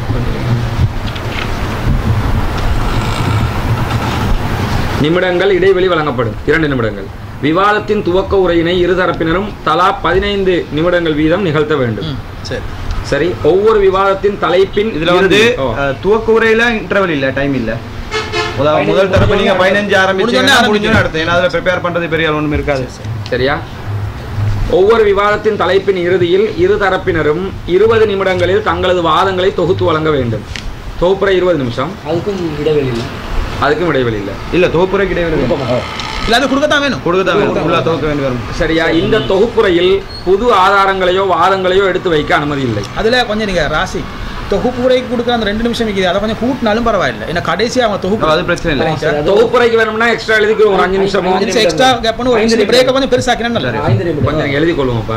நிமிடங்கள் இடைவெளி வழங்கப்படும். 2 நிமிடங்கள். விவாதத்தின் துவக்க உரையினை இருதரப்பினரும் தலா 15 நிமிடங்கள் வீதம் நிகழ்த்த வேண்டும். சரி. ஒவ்வொரு விவாதத்தின் தலைப்பின்
இதுல வந்து துவக்க உரையில இன்டர்வல் இல்ல, டைம் இல்ல. முதல் தரப்பு நீங்க 15 ஆரம்பிச்சீங்கன்னா முடிஞ்சோன்னு அடுத்து. ஏன்னா அதுல ப்ரிப்பேர் பண்றது பெரிய ஒன்றும் இருக்காது.
சரியா? ஒவ்வொரு விவாதத்தின் தலைப்பின் இறுதியில் இரு தரப்பினரும் 20 நிமிடங்களில் தங்களது வாதங்களை தொகுத்து வழங்க வேண்டும். தொகுப்புரை 20 நிமிஷம்.
அதுக்கும் இடைவெளி இல்லை.
இல்ல தொகுப்புரைக்கு இடைவெளி
இல்ல, அது கொடுக்கத்தான் வேணும்.
ஃபுல்லா தொகுக்க வேண்டி வரும்.
சரியா? இந்த தொகுப்புரையில் புது ஆதாரங்களையோ வாதங்களையோ எடுத்து வைக்க அனுமதி இல்லை.
அதுல கொஞ்சம் நீங்க ராசி தொகுப்புரைக்கு கொடுக்குற அந்த 2 நிமிஷம் இருக்குது, அதை கொஞ்சம் கூட்டினாலும் பரவாயில்லை. ஏன்னா கடைசி அவங்க தொகுப்பு
அது பிரச்சனை இல்லை.
தொகுப்புரைக்கு வேணும்னா எக்ஸ்ட்ரா எழுதிக்கு ஒரு 5 நிமிஷம்
எக்ஸ்ட்ரா கேப்னு ஒரு 5 பிரேக்கை கொஞ்சம் பெருசாக்கினா நல்லா.
கொஞ்சம் எழுதி கொள்ளுங்கப்பா.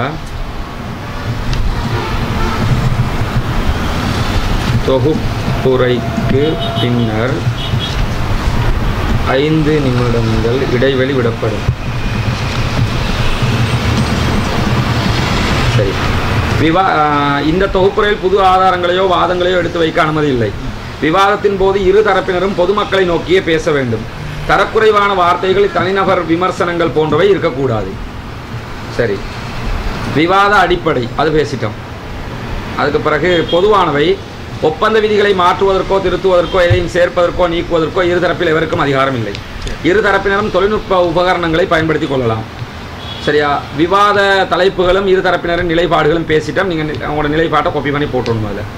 தொகுப்புரைக்கு பின்னர் 5 நிமிடங்கள் இடைவெளி விடப்படும். சரி. இந்த தொகுப்புரையில் புது ஆதாரங்களையோ வாதங்களையோ எடுத்து வைக்க அனுமதி இல்லை. விவாதத்தின் போது இரு தரப்பினரும் பொதுமக்களை நோக்கியே பேச வேண்டும். தரக்குறைவான வார்த்தைகள், தனிநபர் விமர்சனங்கள் போன்றவை இருக்கக்கூடாது. சரி. விவாத அடிப்படை அது பேசிட்டோம். அதுக்கு பிறகு பொதுவானவை. ஒப்பந்த விதிகளை மாற்றுவதற்கோ திருத்துவதற்கோ எதையும் சேர்ப்பதற்கோ நீக்குவதற்கோ இருதரப்பில் எவருக்கும் அதிகாரம் இல்லை. இருதரப்பினரும் தொழில்நுட்ப உபகரணங்களை பயன்படுத்தி கொள்ளலாம். சரியா? விவாத தலைப்புகளும் இருதரப்பினரின் நிலைப்பாடுகளும் பேசிட்டோம். நீங்கள் உங்களோட நிலைப்பாட்டை காப்பி பண்ணி போட்டுடணும். அதில்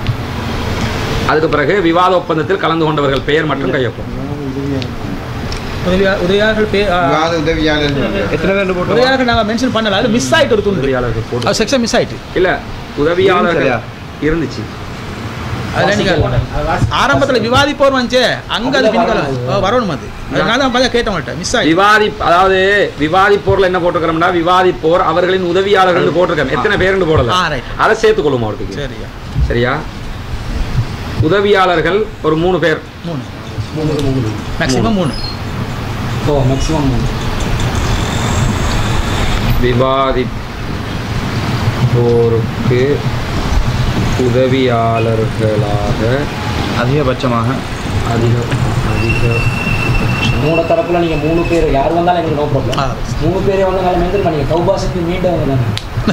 அதுக்கு பிறகு விவாத ஒப்பந்தத்தில் கலந்து கொண்டவர்கள் பெயர் மற்றும் கையொப்பம்.
உதவியாளர்கள்
எத்தனை பேர் போட்டு
உதவியாளர்கள் நாங்கள் மென்ஷன் பண்ணல, அது மிஸ் ஆகிட்டு ஒரு துண்டு
உதவியாளர்கள் போட்டு
அது செக்ஷன் மிஸ் ஆகிட்டு
இல்லை உதவியாளர்கள் இருந்துச்சு.
அதில் நீங்கள் ஆரம்பத்தில் விவாதிப்போர் வந்துச்சு அங்கே அது பின்காலம் வரணும். அது அதனால தான் பார்த்தா கேட்டவங்கள்ட்ட மிஸ் ஆகி
அதாவது விவாதிப்போர்ல என்ன போட்டிருக்கிறோம்னா விவாதிப்போர் அவர்களின் உதவியாளர்கள் போட்டிருக்கோம். எத்தனை பேருன்னு போடல, அதை சேர்த்துக்கொள்ளும் அவருக்கு.
சரியா
சரியா? உதவியாளர்கள் ஒரு 3 பேர்,
3 மேக்ஸிமம் 3.
ஓ மேக்ஸிமம் 3.
விவாதிப்போருக்கு உதவியாளர்களாக
அதிகபட்சமாக
3 தரப்புல நீங்கள் 3 பேர் யார் வந்தாலும் எங்களுக்கு நோ ப்ராப்ளம். 3 பேரே வந்தாலும் மெயின்டைன் பண்ணி தௌபாசுக்கு மீண்டவங்க தானே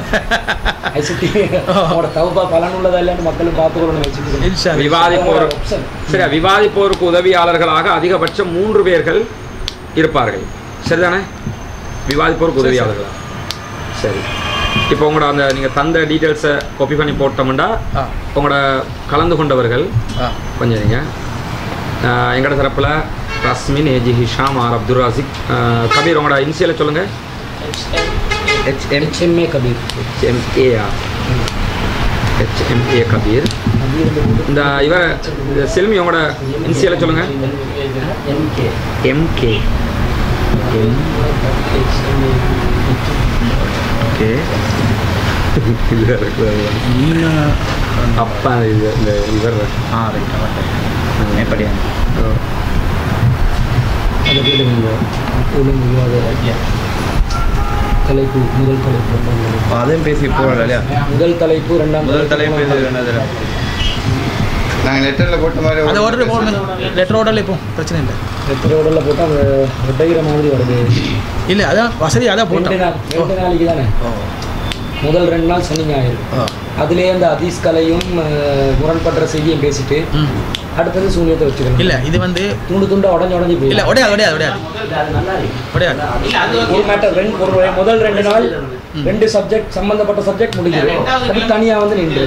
தௌபா பலனுள்ளதா இல்லைன்னு மக்களும் பார்த்துக்கணும்னு வச்சுட்டு
விவாதிப்போருக்கு உதவியாளர்களாக அதிகபட்சம் 3 பேர்கள் இருப்பார்கள். சரிதானே? விவாதிப்போருக்கு உதவியாளர்களா? சரி. இப்போ உங்களோட அந்த நீங்கள் தந்த டீட்டெயில்ஸை காப்பி பண்ணி போட்டோம்னா உங்களோட கலந்து கொண்டவர்கள் கொஞ்சம் நீங்கள் எங்களோட தரப்பில் ரஸ்மின், ஏஜி ஹிஷாம், ஆர் அப்துல் ராசிக், கபீர். உங்களோட இனிஷியலை சொல்லுங்கள்.
HMA கபீர்.
HMA கபீர். இந்த இவர் செல்மி உங்களோட இனிஷியலை சொல்லுங்கள். MK. அப்பா இந்த இவர்
எப்படியா
தலைப்பு முதல் தலைப்பு
அதையும் பேசி போகல இல்லையா?
முதல் தலைப்பு
முதல் தலைப்பு
நாங்கள் லெட்டரில் போட்ட மாதிரி
அதை ஆர்டர் போடணும். லெட்டர் ஆர்டரில் இப்போ பிரச்சனை இல்லை.
லெட்டர் ஆர்டரில் போட்டால் அந்த வெட்டைகிற மாதிரி வருது.
இல்லை அதான் வசதி அதான் போட்டோம்.
2 நாளைக்கு தானே. முதல் 2 நாள் சனி ஞாயிறு. அதுலேயே அந்த ஹதீஸ் கலையும் முரண்படுற செய்தியும் பேசிட்டு அடுத்தது சூனியத்தை வச்சுக்கணும்.
இல்லை இது வந்து
துண்டு உடஞ்சி போய்
இல்லை உடையாது
ஒரு மேட்டர் முதல் 2 நாள் 2 சப்ஜெக்ட் சம்பந்தப்பட்ட சப்ஜெக்ட் முடிஞ்சது. அது தனியாக வந்து நின்று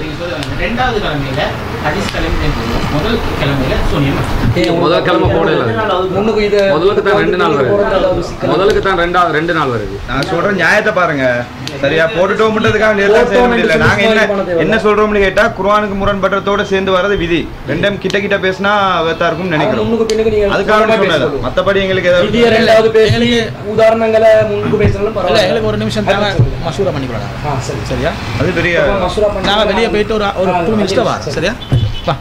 முதல் கிழமை போடல.
முன்னுக்கு இது
முதலுக்கு தான் 2 நாள் வருது. முதலுக்கு தான் 2 நாள் வருது.
நான் சொல்றேன் நியாயத்தை பாருங்க. சரியா? போட்டுட்டோம்ன்றதுக்காக நாங்க என்ன சொல்றோம்னு கேட்டா குர்ஆனுக்கு முரண்படுறதோட சேர்ந்து வரது விதி. ரெண்டும் கிட்ட பேசினா வெத்தா இருக்கும்னு நினைக்கிறோம். அதுக்காக சொன்னது. மத்தபடி எங்களுக்கு
ஏதாவது பேசி உதாரணங்களை முன்னுக்கு பேசலாம் பரவாயில்லை.
எங்களுக்கு ஒரு நிமிஷம் தாங்க மசூரா பண்ணிக்கலாம். சரியா?
அது பெரிய
மசூரா பண்ணி
நாங்கள் வெளியே போயிட்டு ஒரு 2 மினிட்ஸ் வா. சரியா? வா.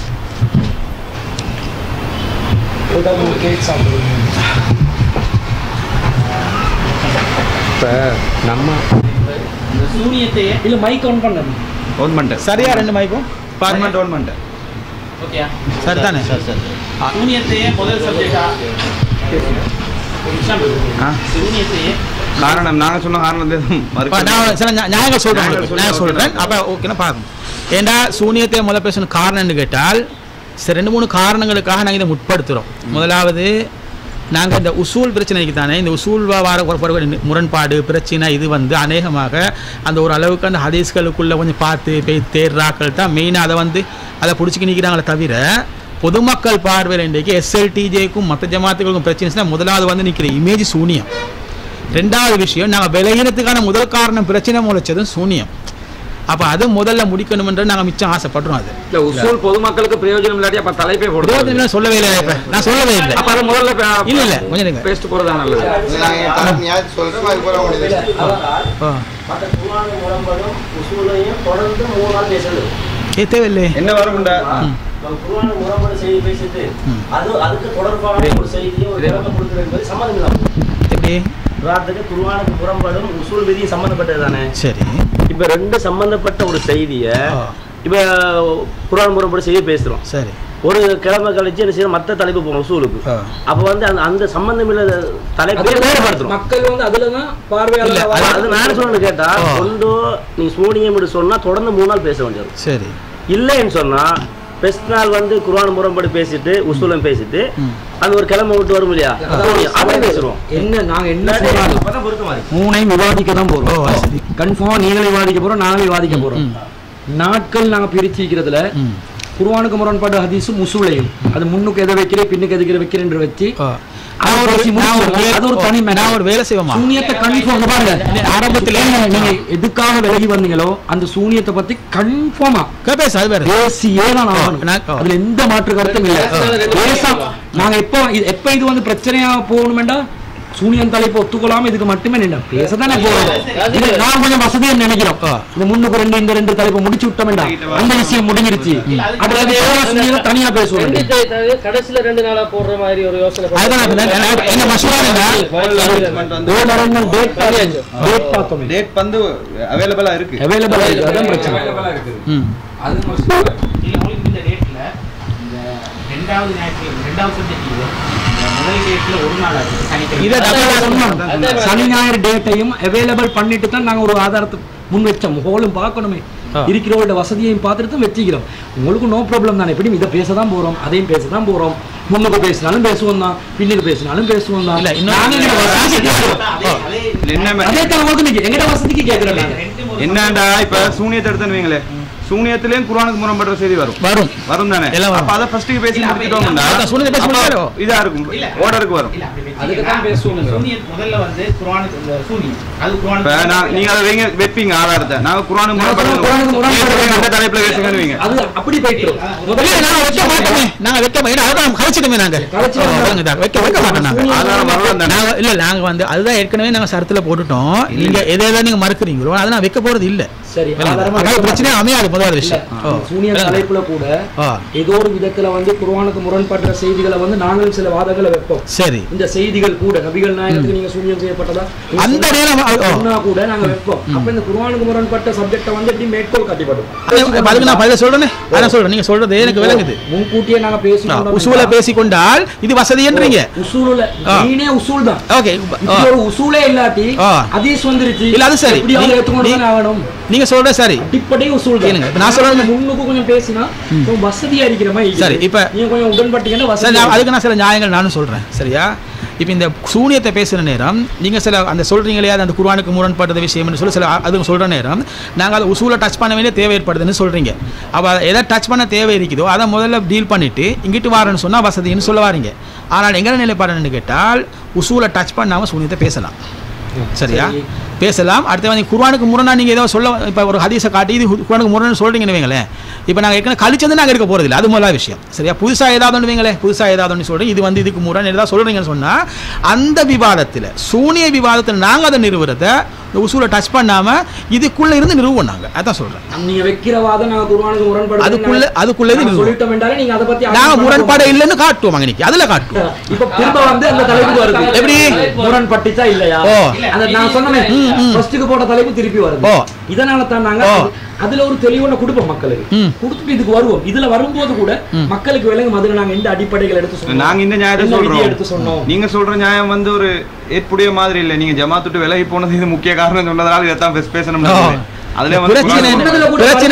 கேக் சாப்பிடுவோம்.
இப்போ நம்ம
இந்த சூனியத்தையே இல்லை மைக் ஆன் பண்ணணும்.
ஆன் பண்ணிட்டேன்.
சரியா? 2 மைக்கும்
பார்மெண்ட் ஆன் பண்ணிட்டேன்.
ஓகே
சரி தானே?
சூனியத்தையே முதல் சப்ஜெக்டா சூனியத்தையே
காரணம் நாங்கள் சொன்ன காரணத்தை
நான் சில நியாயங்கள் சொல்கிறேன். அப்போ ஓகேனா பார்க்கணும். ஏண்டா சூனியத்தை முதல் பேசணும் காரணம்னு கேட்டால் 2-3 காரணங்களுக்காக நாங்கள் இதை முற்படுத்துகிறோம். முதலாவது நாங்கள் இந்த உசூல் பிரச்சனைக்கு தானே இந்த உசூல் வார முரண்பாடு பிரச்சனை இது வந்து அநேகமாக அந்த ஒரு அளவுக்கு அந்த ஹதீஸ்களுக்குள்ளே கொஞ்சம் பார்த்து போய் தேர்றாக்கள் தான் மெயினாக அதை பிடிச்சிக்க நிற்கிறாங்களே தவிர பொதுமக்கள் பார்வையில் இன்றைக்கு SLTJக்கும் மற்ற ஜமாத்துகளுக்கும் பிரச்சனை முதலாவது நிற்கிற இமேஜ் சூனியம். 2வது விஷயம் நாங்கள் விலகினத்துக்கான முதல் காரணம் பிரச்சனை முளைச்சதும் சூனியம். அப்போ அது முதல்ல முடிக்கணும்ன்ற நாங்கள் மிச்சம் ஆசைப்படுறோம். அது
இல்லை உசூல் பொதுமக்களுக்கு பிரயோஜனம் இல்லாட்டி அப்போ தலைப்பே
போடுறது சொல்லவே இல்லை. நான் சொல்லவே இல்லை.
அப்போ அது முதல்ல
இல்லை கொஞ்சம்
பேஸ்ட் போகிறதா நல்லது.
தேவையில்லை
என்ன வரும்டா
எப்படி
குர்ஆனுக்கு புறம்படும் உசூல் விதி சம்பந்தப்பட்டது தானே.
சரி.
இப்ப 2 சம்பந்தப்பட்ட ஒரு செய்தியை இப்ப குர்ஆன் முறைப்படி செய்ய பேசுறோம்.
சரி.
ஒரு கிழமை கழிச்சு என்ன செய்யணும் மற்ற தலைப்பு போகணும் உசூலுக்கு. அப்ப வந்து அந்த சம்பந்தம் இல்ல தலைப்பே வேறுபடுத்துறோம்.
மக்கள் வந்து அதுலதான் பார்வையாளர்
அது நான் சொல்லணும்னு கேட்டா கொண்டோ நீ சூனியம் சொன்னா தொடர்ந்து 3 நாள் பேச வேண்டியது.
சரி.
இல்லைன்னு சொன்னா பெஸ்ட் நாள் வந்து குர்ஆன் முறைப்படி பேசிட்டு உசூலம் பேசிட்டு அந்த ஒரு கிழமை விட்டு வரும் இல்லையா அதை பேசுறோம்.
என்ன நாங்க என்ன மூணையும் விவாதிக்க தான் போறோம். கன்ஃபார்மா நீங்களே விவாதிக்க போறோம், நாங்களே விவாதிக்க போறோம். நாட்கள் நாங்க பிரிச்சு வைக்கிறதுல குர்ஆனுக்கு முரண்பாடு ஹதீஸும் உசூலையும் அது முன்னுக்கு எதை வைக்கிறேன் பின்னுக்கு எதுக்கிற வைக்கிறேன் வச்சு
ஒரு வேலை செய்வோமா
சூனியத்தை கன்ஃபார்ம் பாருங்க ஆரம்பத்திலே நீங்க எதுக்காக விலகி வந்தீங்களோ அந்த சூனியத்தை பத்தி கன்ஃபார்மா
பேச
பேசியே தான் அதுல எந்த மாற்று கருத்தும் இல்லை நாங்க எப்ப இது வந்து பிரச்சனையா போகணுமெண்டா சூனியன் தலைப்பு ஒத்துக்கொள்ளாம இதுக்கு மட்டுமே நின்று பேசதானே போறோம் நான் கொஞ்சம் வசதியா நினைக்கிறோம் இந்த முன்னுக்கு இந்த 2 தலைப்பு முடிச்சு விட்டோம்டா அந்த விஷயம் முடிஞ்சிருச்சு அதுல தனியா பேசுவோம்
கடைசியில 2 நாளா போடுற மாதிரி ஒரு யோசனை
டேட் வந்து அவைலபிளா இருக்கு
அதான் பிரச்சனை சனி ஞாயிறு டேட்டையும் அவைலபிள் பண்ணிட்டு தான் நாங்க ஒரு ஆதாரத்தை முன் வச்சோம் ஹோலும் பார்க்கணுமே இருக்கிறோட வசதியையும் பார்த்துட்டு தான் வச்சுக்கிறோம் உங்களுக்கு நோ ப்ராப்ளம் தானே எப்படி இதை பேசதான் போறோம் அதையும் பேசதான் போறோம் முன்னுக்கு பேசினாலும் பேசுவோம் தான் பின்னுக்கு பேசினாலும் பேசுவோம் தான் எங்கட வசதிக்கு கேட்கிறோம்
என்னடா இப்ப சூனியத்தை எடுத்துன்னு வைங்களே சூனியத்திலேயும் குர்ஆனுக்கு முரண்படுற செய்தி வரும் தானே அப்ப அத ஃபர்ஸ்ட் பேசி முடிச்சிட்டோம்னா
சூனியத்தை பேச முடியாது
இதா இருக்கும் ஆர்டருக்கு வரும்
அதுக்கு தான் பேசுவோம்
சூனியத் முதல்ல வந்து குர்ஆனுக்கு இந்த சூனியம் அது குர்ஆன்
நீங்க அத வெப்பீங்க ஆதாரத்தை நாங்க குர்ஆனுக்கு முரண்படுற அந்த தலைப்புல பேசுங்கன்னு வைங்க
அது அப்படி போய்ட்டோம்
முதல்ல நாங்க வெக்க மாட்டோம் ஆதாரம் கழிச்சிடுமே நாங்க வெக்க மாட்டோம் நாங்க
ஆதாரம் வரல
நாங்க இல்ல நாங்க வந்து அதுதான் ஏற்கனவே நாங்க சரத்துல போட்டுட்டோம் நீங்க எதை நீங்க மறுக்குறீங்களோ அதை நான் வைக்க போறது இல்ல
சரி
பிரச்சனை அமையாது முதல் விஷயம்
சூனியர் தலைப்புல கூட ஏதோ ஒரு விதத்துல வந்து குர்ஆனுக்கு முரண்படுற செய்திகளை வந்து நாங்களும் சில வாதங்களை வைப்போம்
சரி
இந்த செய்திகள் கூட நபிகள் நாயகத்துக்கு நீங்க சூனியம் செய்யப்பட்டதா
அந்த நேரம்
கூட நாங்க வைப்போம் அப்ப இந்த குர்ஆனுக்கு முரண்பட்ட சப்ஜெக்ட வந்து எப்படி மேற்கோள் காட்டிப்படும்
அதுக்கு நான் பதில சொல்றேன் அதான் சொல்றேன் நீங்க சொல்றது எனக்கு விளங்குது
முன்கூட்டியே நாங்க பேசினோம்
உசூல பேசிக்கொண்டால் இது வசதின்றீங்க
உசூல்ல நீனே உசூல் தான்
ஓகே
ஒரு உசூலே இல்லாட்டி ஹதீஸ் வந்துருச்சு
இல்ல அது சரி
எப்படி ஏத்துக்கணும் ஆகணும்
நீங்க சொல்ற சரி
அடிப்படை உசூல் தான்
நான் சொல்றது
முன்னுக்கு கொஞ்சம் பேசினா வசதியா இருக்கிற மாதிரி
சரி இப்ப
நீங்க கொஞ்சம் உடன்பட்டீங்கன்னா வசதி
அதுக்கு நான் சில நியாயங்கள் நானும் சொல்றேன் சரியா இப்போ இந்த சூனியத்தை பேசுகிற நேரம் நீங்கள் சில அந்த சொல்கிறீங்களே அந்த குர்ஆனுக்கு முரண்பட்ட விஷயம்னு சொல்லி சில அதுக்கு சொல்கிற நேரம் நாங்கள் அதை உசூலை டச் பண்ண வேண்டிய தேவை ஏற்படுதுன்னு சொல்கிறீங்க அப்போ எதை டச் பண்ண தேவை இருக்குதோ அதை முதல்ல டீல் பண்ணிவிட்டு இங்கிட்டு வாரன்னு சொன்னால் வசதின்னு சொல்ல வாரீங்க ஆனால் எங்கே நிலைப்பாடுன்னு கேட்டால் உசூலை டச் பண்ணாமல் சூனியத்தை பேசலாம் சரியா பேசலாம் அடுத்த வந்து குர்ஆனுக்கு முரணா நீங்கள் ஏதோ சொல்ல இப்போ ஒரு ஹதீஸை காட்டி இது குர்ஆனுக்கு முரணு சொல்கிறீங்கன்னு வைங்களேன் இப்போ நாங்கள் ஏற்கனவே கழிச்சது நாங்கள் எடுக்க போகிறதில்ல அது முதல்ல விஷயம் சரியா புதுசாக ஏதாவது ஒன்று வைங்களேன் புதுசாக ஏதாவது ஒன்று சொல்கிறேன் இது வந்து இதுக்கு முரண் ஏதாவது சொல்கிறீங்கன்னு சொன்னால் அந்த விவாதத்தில் சூனிய விவாதத்தில் நாங்கள் அதை நிறுவுறதை உசூலை டச் பண்ணாமல் இதுக்குள்ளே இருந்து நிறுவோம் நாங்கள் அதான் சொல்கிறேன்
நீங்கள் வைக்கிற வாதம் நாங்கள் குர்ஆனுக்கு முரண்படுது
அதுக்குள்ளே
சொல்லிட்டோம் என்றாலே நீங்கள் அதை பற்றி
நாங்கள் முரண்பாடு இல்லைன்னு காட்டுவோம் அன்னைக்கு அதில் காட்டுவோம்
இப்போ திரும்ப வந்து அந்த தலைப்பு வருது
எப்படி
முரண்பட்டுச்சா இல்லையா அந்த நான் சொன்னேன் ஃபர்ஸ்ட்டுக்கு போட்ட தலைப்பு திருப்பி வருது இதனால தான் நாங்கள் அதுல ஒரு தெளிவான கொடுப்போம் மக்களுக்கு கொடுத்துட்டு இதுக்கு வருவோம் இதுல வரும்போது கூட மக்களுக்கு விளங்கும் அதுல நாங்க எந்த அடிப்படைகள் எடுத்து சொன்னோம்
நாங்க இந்த நியாயத்தை எடுத்து சொன்னோம் நீங்க சொல்ற நியாயம் வந்து ஒரு ஏற்புடைய மாதிரி இல்ல நீங்க ஜமாத் விட்டு விலகி போனது இது முக்கிய காரணம் சொன்னதால இதைத்தான் பேசணும் அதுல வந்து
பிரச்சனை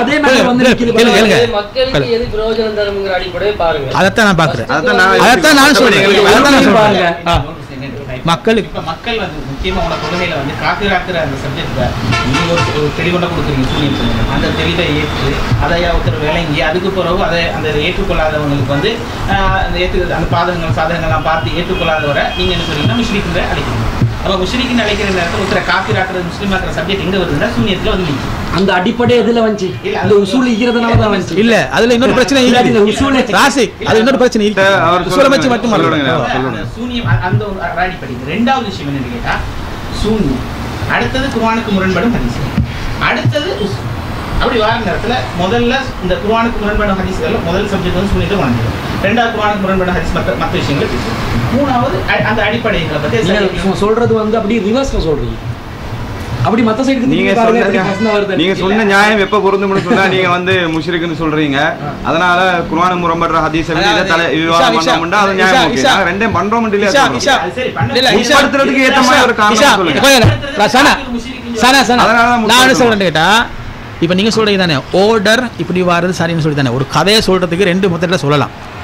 அதைத்தான்
நான் பாக்குறேன் அதைத்தான் நான் சொல்றேன் மக்களுக்கு
இப்ப மக்கள் வந்து முக்கியமா உன கொள்கையில வந்து காப்பிராக்குற அந்த சப்ஜெக்ட்ல நீங்க ஒரு தெளிவுண்ட கொடுக்குறீங்க சூனியம் அந்த தெளிவை ஏற்று அதை ஒருத்தர் விளங்கி அதுக்கு பிறகு அதை அந்த ஏற்றுக்கொள்ளாதவங்களுக்கு வந்து அந்த பாதகங்கள் சாதகங்கள்லாம் பார்த்து ஏற்றுக்கொள்ளாதவரை நீங்க என்ன சொல்றீங்கன்னா முஸ்லிம்களை அழைக்கிறீங்க அப்ப முஸ்லிம்னு அழைக்கிற நேரத்தில் ஒருத்தர் காப்பிராக்குறது முஸ்லீம் ஆக்குற சப்ஜெக்ட் எங்க வருதுன்னா சூனியத்துல வந்து நிற்கும்
அந்த அடிப்படை எதுல வந்துச்சு அந்த உசூல் இருக்கிறதுனால தான் வந்துச்சு
இல்ல அதுல இன்னொரு பிரச்சனை இருக்கு இந்த உசூல் ராசி அது இன்னொரு பிரச்சனை இருக்கு உசூலை வச்சு மட்டும்
சூனியம் அந்த அடிப்படை ரெண்டாவது விஷயம் என்னன்னு கேட்டா சூனியம் அடுத்தது குர்ஆனுக்கு முரண்படும் ஹதீஸ் அடுத்தது அப்படி வார நேரத்துல முதல்ல இந்த குர்ஆனுக்கு முரண்படும் ஹதீஸ்கள் முதல் சப்ஜெக்ட் வந்து சூனியத்தை வந்துடும் ரெண்டாவது குர்ஆனுக்கு முரண்படும் ஹதீஸ் மற்ற விஷயங்களை பேசுவோம் மூணாவது அந்த அடிப்படைகளை பத்தி
சொல்றது வந்து அப்படி ரிவர்ஸ்ல சொல்றீங்க அப்படி மத்த சைடுக்கு
நீங்க சொன்ன நியாயம் எப்ப பொருந்தும்னு சொன்னா நீங்க வந்து முஷ்ரிக்னு சொல்றீங்க அதனால குர்ஆன் முரண்படுற ஹதீஸ் விவாதம் பண்ணோம்னா அது நியாயம் ஓகே நாங்க ரெண்டையும் பண்றோம் இல்லையா
சரி
பண்றதுக்கு ஏத்த மாதிரி ஒரு காரணம் சொல்லுங்க
சனா நான் சொல்றேன் கேட்டா இப்போ நீங்கள் சொல்கிறீங்க தானே ஆர்டர் இப்படி வர்றது சரின்னு சொல்லி தானே ஒரு கதையை சொல்கிறதுக்கு ரெண்டு மெத்தடில் சொல்லலாம்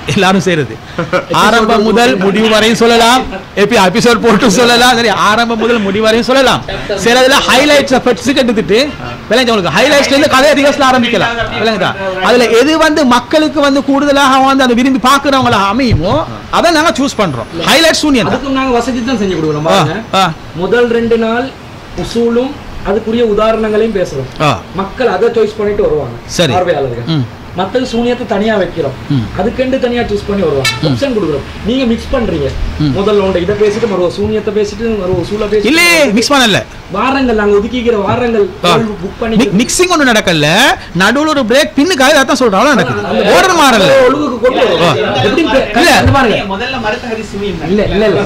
எல்லாரும் செய்யறது ஆரம்பம் முதல் முடிவு வரையும் சொல்லலாம் எபிசோட் போட்டு சொல்லலாம் சரி ஆரம்பம் முதல் முடிவு வரையும் சொல்லலாம் சிலதுல ஹைலைட்ஸ் எடுத்துட்டு விளங்க உங்களுக்கு ஹைலைட்ஸ்ல இருந்து கதையை ரிவர்ஸ்ல ஆரம்பிக்கலாம் விளங்குதா அதுல எது வந்து மக்களுக்கு வந்து கூடுதலாக வந்து அதை விரும்பி பாக்குறவங்கள அமையுமோ அதை நாங்க சூஸ் பண்றோம் ஹைலைட் சூனியன்
அதுக்கு நாங்க வசதி தான் செஞ்சு கொடுக்குறோம் முதல் 2 நாள் உசூலும் அதுக்குரிய உதாரணங்களையும் பேசுறோம் மக்கள் அதை சாய்ஸ் பண்ணிட்டு வருவாங்க பார்வையாளர்கள் மற்ற சூனியத்தை தனியா வைக்கிறோம் அதுக்கெண்டு தனியா சூஸ் பண்ணி வருவாங்க ஆப்ஷன் கொடுக்குறோம் நீங்க மிக்ஸ் பண்றீங்க முதல்ல ஒன்றை இதை பேசிட்டு மறுவ சூனியத்தை பேசிட்டு மறுவ சூல பேசி
இல்ல மிக்ஸ் பண்ணல வாரங்கள்
நாங்க ஒதுக்கிக்கிற வாரங்கள் புக் பண்ணி
மிக்சிங் ஒண்ணு நடக்கல நடுவுல ஒரு பிரேக் பின்னுக்காக அதான் சொல்றோம் நடக்குது ஆர்டர் மாறல
ஒழுங்குக்கு கொண்டு வரோம் எப்படி இல்ல அந்த பாருங்க
முதல்ல மருத்து ஹரி சூனியம்
இல்ல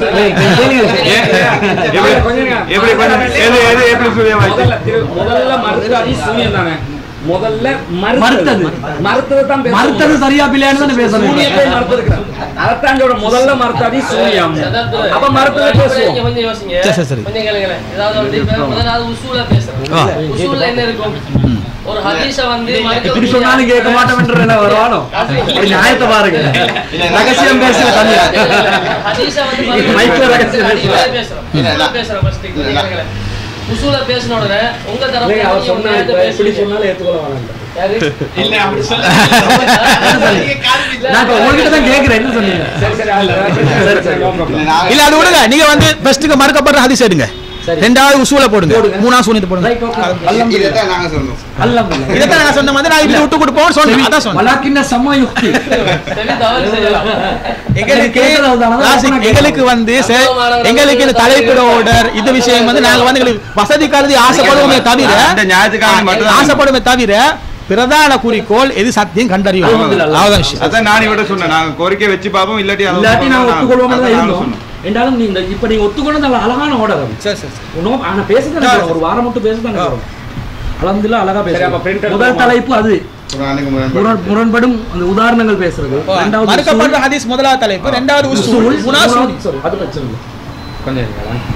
எப்படி எப்படி சூனியம்
முதல்ல மருத்து ஹரி சூனியம் தானே முதல்ல
மறுத்தது சரியா பிள்ளையான்னு தானே பேசணும்
அதத்தாண்டோட முதல்ல மறுத்தாதி சூனியம் அப்ப மறுத்ததை பேசுவோம்
சரி
முதலாவது உசூல பேசுறோம் உசூல்ல என்ன இருக்கும் ஒரு ஹதீஸ வந்து
இப்படி சொன்னாலும் கேட்க மாட்டேன்ற என்ன வருவானோ நியாயத்தை பாருங்க ரகசியம் பேசுற தனியா
ஹதீஸ வந்து
மைக்ல ரகசியம்
பேசுறோம் ஃபர்ஸ்ட் உசூல பேசின உடனே உங்க தரப்பு
அவர் சொன்னாரு எப்படி சொன்னாலும் ஏத்துக்கொள்ள வேணாம்
இல்ல அப்படி சொல்ல
நான் உங்ககிட்ட தான் கேக்குறேன் என்ன சொன்னீங்க
இல்ல அது விடுங்க நீங்க வந்து ஃபர்ஸ்ட்க்கு மறக்கப்படுற ஹதீஸ் எடுங்க ரெண்டாவது உசூல போடுங்க மூணாவது சூனியத்தை போடுங்க
இதைத்தான் நாங்க சொன்னோம்
அல்ஹம்துலில்லாஹ்
இதைத்தான் நான் சொன்ன மாதிரி நான் இப்படி விட்டு கொடுப்போம் சொன்னேன் அதான் சொன்னேன்
வலாக்கின்ன சமயுக்தி
எங்களுக்கு வந்து எங்களுக்கு இந்த தலைப்பிட ஆர்டர் இந்த விஷயம் வந்து நாங்க வந்து வசதி கருதி ஆசைப்படுவோமே தவிர ஆசைப்படுவோமே தவிர பிரதான குறிக்கோள் எது சத்தியம் கண்டறியும்
அதான் நான் இவட சொன்னேன் நாங்க கோரிக்கை வச்சு பாப்போம் இல்லாட்டி
நான் ஒத்துக்கொள்வோம் தான் இருந்தோம் என்றாலும் நீங்க இப்ப நீங்க ஒத்துக்கொண்டு நல்ல அழகான ஆர்டர் சரி சரி ஆனா பேசுதானே ஒரு வாரம் மட்டும் பேசுதானே அல்ஹம்துலில்லாஹ் அழகா பேசுறோம் முதல் தலைப்பு அது முரண்படும் அந்த உதாரணங்கள் பேசுறது இரண்டாவது
மறுக்கப்பட்ட ஹதீஸ் முதலாவது தலைப்பு இரண்டாவது உசூல் மூணாவது
சாரி அது பிரச்சனை கொஞ்சம்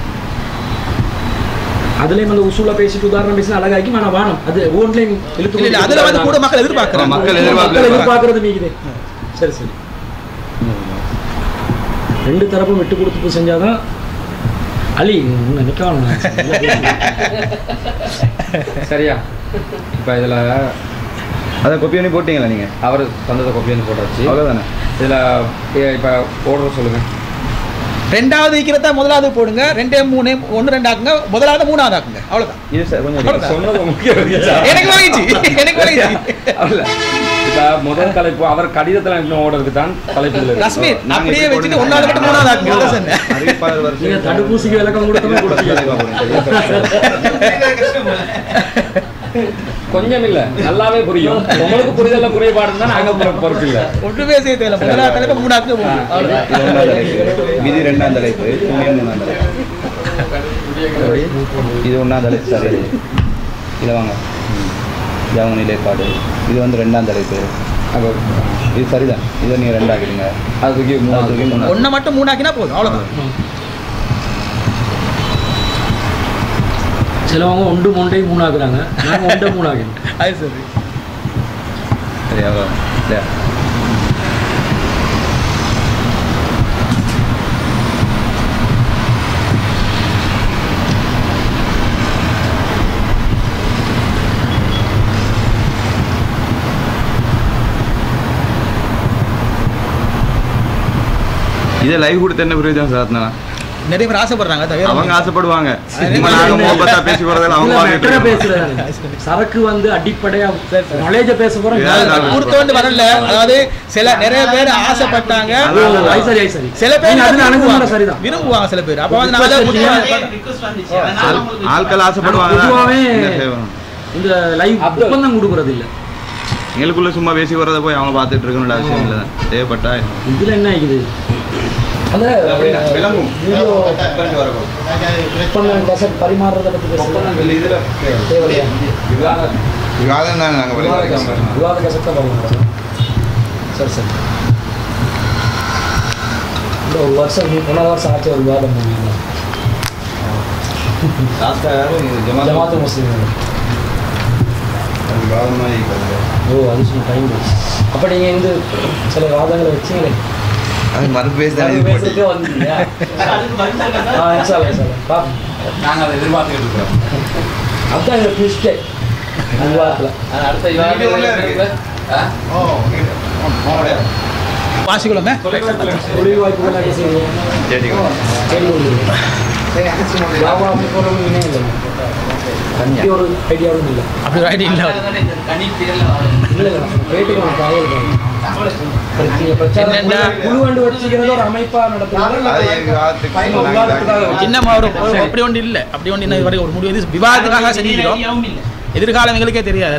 அதுல நம்ம உசூல பேசிட்டு உதாரணம் பேசினா அழகாக்கி நான் வானம் அது ஓன்லைன் இழுத்து
இல்ல அதுல வந்து கூட மக்கள் எதிர்பார்க்கறாங்க
மக்கள்
எதிர்பார்க்கறது மீகுதே சரி சரி ரெண்டு தரப்பும் விட்டு கொடுத்து செஞ்சாதான் அலி நினைக்கலாம்
சரியா இப்ப இதுல
அதை கொப்பி பண்ணி போட்டீங்களா நீங்க
அவர் தந்ததை கொப்பி பண்ணி போட்டாச்சு
அவ்வளவுதானே
இதுல இப்ப ஓர்டர் சொல்லுங்க
ரெண்டாவது வைக்கிறதா முதலாவது போடுங்க 2 3 1 2 ஆக்குங்க முதலாவது மூணாவது ஆக்குங்க அவ்வளவுதான்
இது சார் கொஞ்சம்
சொன்னது முக்கியம்
எனக்கு வரைஞ்சி
இல்ல இப்ப முதல் தலைப்பு அவர் கடிதத்துல இன்னும் ஓர்டருக்கு தான் தலைப்பு
ரஸ்மீர் அப்படியே வச்சிட்டு ஒன்னாவது மட்டும் மூணாவது ஆக்குங்க அதான் சொன்னேன்
அறிவிப்பாளர் வருஷம்
நீங்க தடுப்பூசிக்கு விளக்கம் கொடுத்தா
கொஞ்சம் இல்ல நல்லாவே புரியும் உங்களுக்கு புரிதல்ல குறைபாடு தான் நாங்க பொறுப்பு இல்ல
ஒன்றுமே செய்ய தேவையில்ல முதலாவது தலைப்பு மூணாவது
விதி 2ஆம் தலைப்பு சூனியம் 3ஆம் தலைப்பு இது 1ஆம் தலைப்பு சார் இதை வாங்க ஜாம நிலைப்பாடு இது வந்து 2ஆம் தலைப்பு அப்போ இது சரிதான் இதை நீங்கள் 2 ஆக்கிடுங்க அதுக்கு 3
ஒன்றை மட்டும் 3 ஆக்கினா போதும் அவ்வளோதான்
சிலவங்க 1 3 3 ஆகுறாங்க நாங்கள் 1 3 ஆகிறோம்
அது சரி
சரி அவ்வளோ இல்லையா இதை லைவ் கொடுத்து என்ன பிரயோஜனம் சார்
நிறைய பேர் ஆசைப்படுறாங்க
அவங்க ஆசைப்படுவாங்க பேசி போறதால அவங்க
சரக்கு வந்து அடிப்படையா நாலேஜ் பேச போறோம்
கொடுத்தோண்டு வரல அதாவது சில நிறைய பேர் ஆசைப்பட்டாங்க சில பேர்
சரிதான்
விரும்புவாங்க சில பேர் அப்ப வந்து
ஆட்கள் ஆசைப்படுவாங்க
இந்த லைவ் ஒப்பந்தம் கொடுக்கறது இல்ல
எங்களுக்குள்ள சும்மா பேசி வரத போய் அவங்க பார்த்துட்டு இருக்கணும்ல அவசியம் இல்லை தேவைப்பட்டா
இதுல என்ன ஆகுது அந்த
விளங்கும்
பரிமாறுறத பத்தி
விவாதம் தான் நாங்கள்
விவாத கசத்தை பரிமாறுறோம் சரி சரி இந்த ஒரு வருஷம் 1 வருஷம் ஆச்சு ஒரு விவாதம் பண்ணுவீங்க ஜமாத்து முஸ்லீம்
விவாதமாக
ஓ அது சொன்ன டைம் அப்போ நீங்கள் வந்து சில வாதங்களை வச்சிங்களே
அது
பேசுறதுக்கே வந்தீங்க
நாங்கள் அதை எதிர்பார்த்துக்கிட்டு இருக்கிறோம்.
அதுதான் எங்கள் ட்விஸ்டே விவாதத்தில்.
அடுத்த
வாசிக்கலாமே
தொழில் வாய்ப்புகள் ஒரு ஐடியாவும் இல்லை.
அப்படி ஒரு ஐடியா இல்லை.
குழுவண்டு வச்சுக்கிறது ஒரு அமைப்பா
இன்னும் அப்படி ஒன்று இல்லை. அப்படி ஒன்று இன்னும் வரை ஒரு முடிவு விவாதத்துக்காக செஞ்சுக்கிறோம். எதிர்காலம் எங்களுக்கே தெரியாது.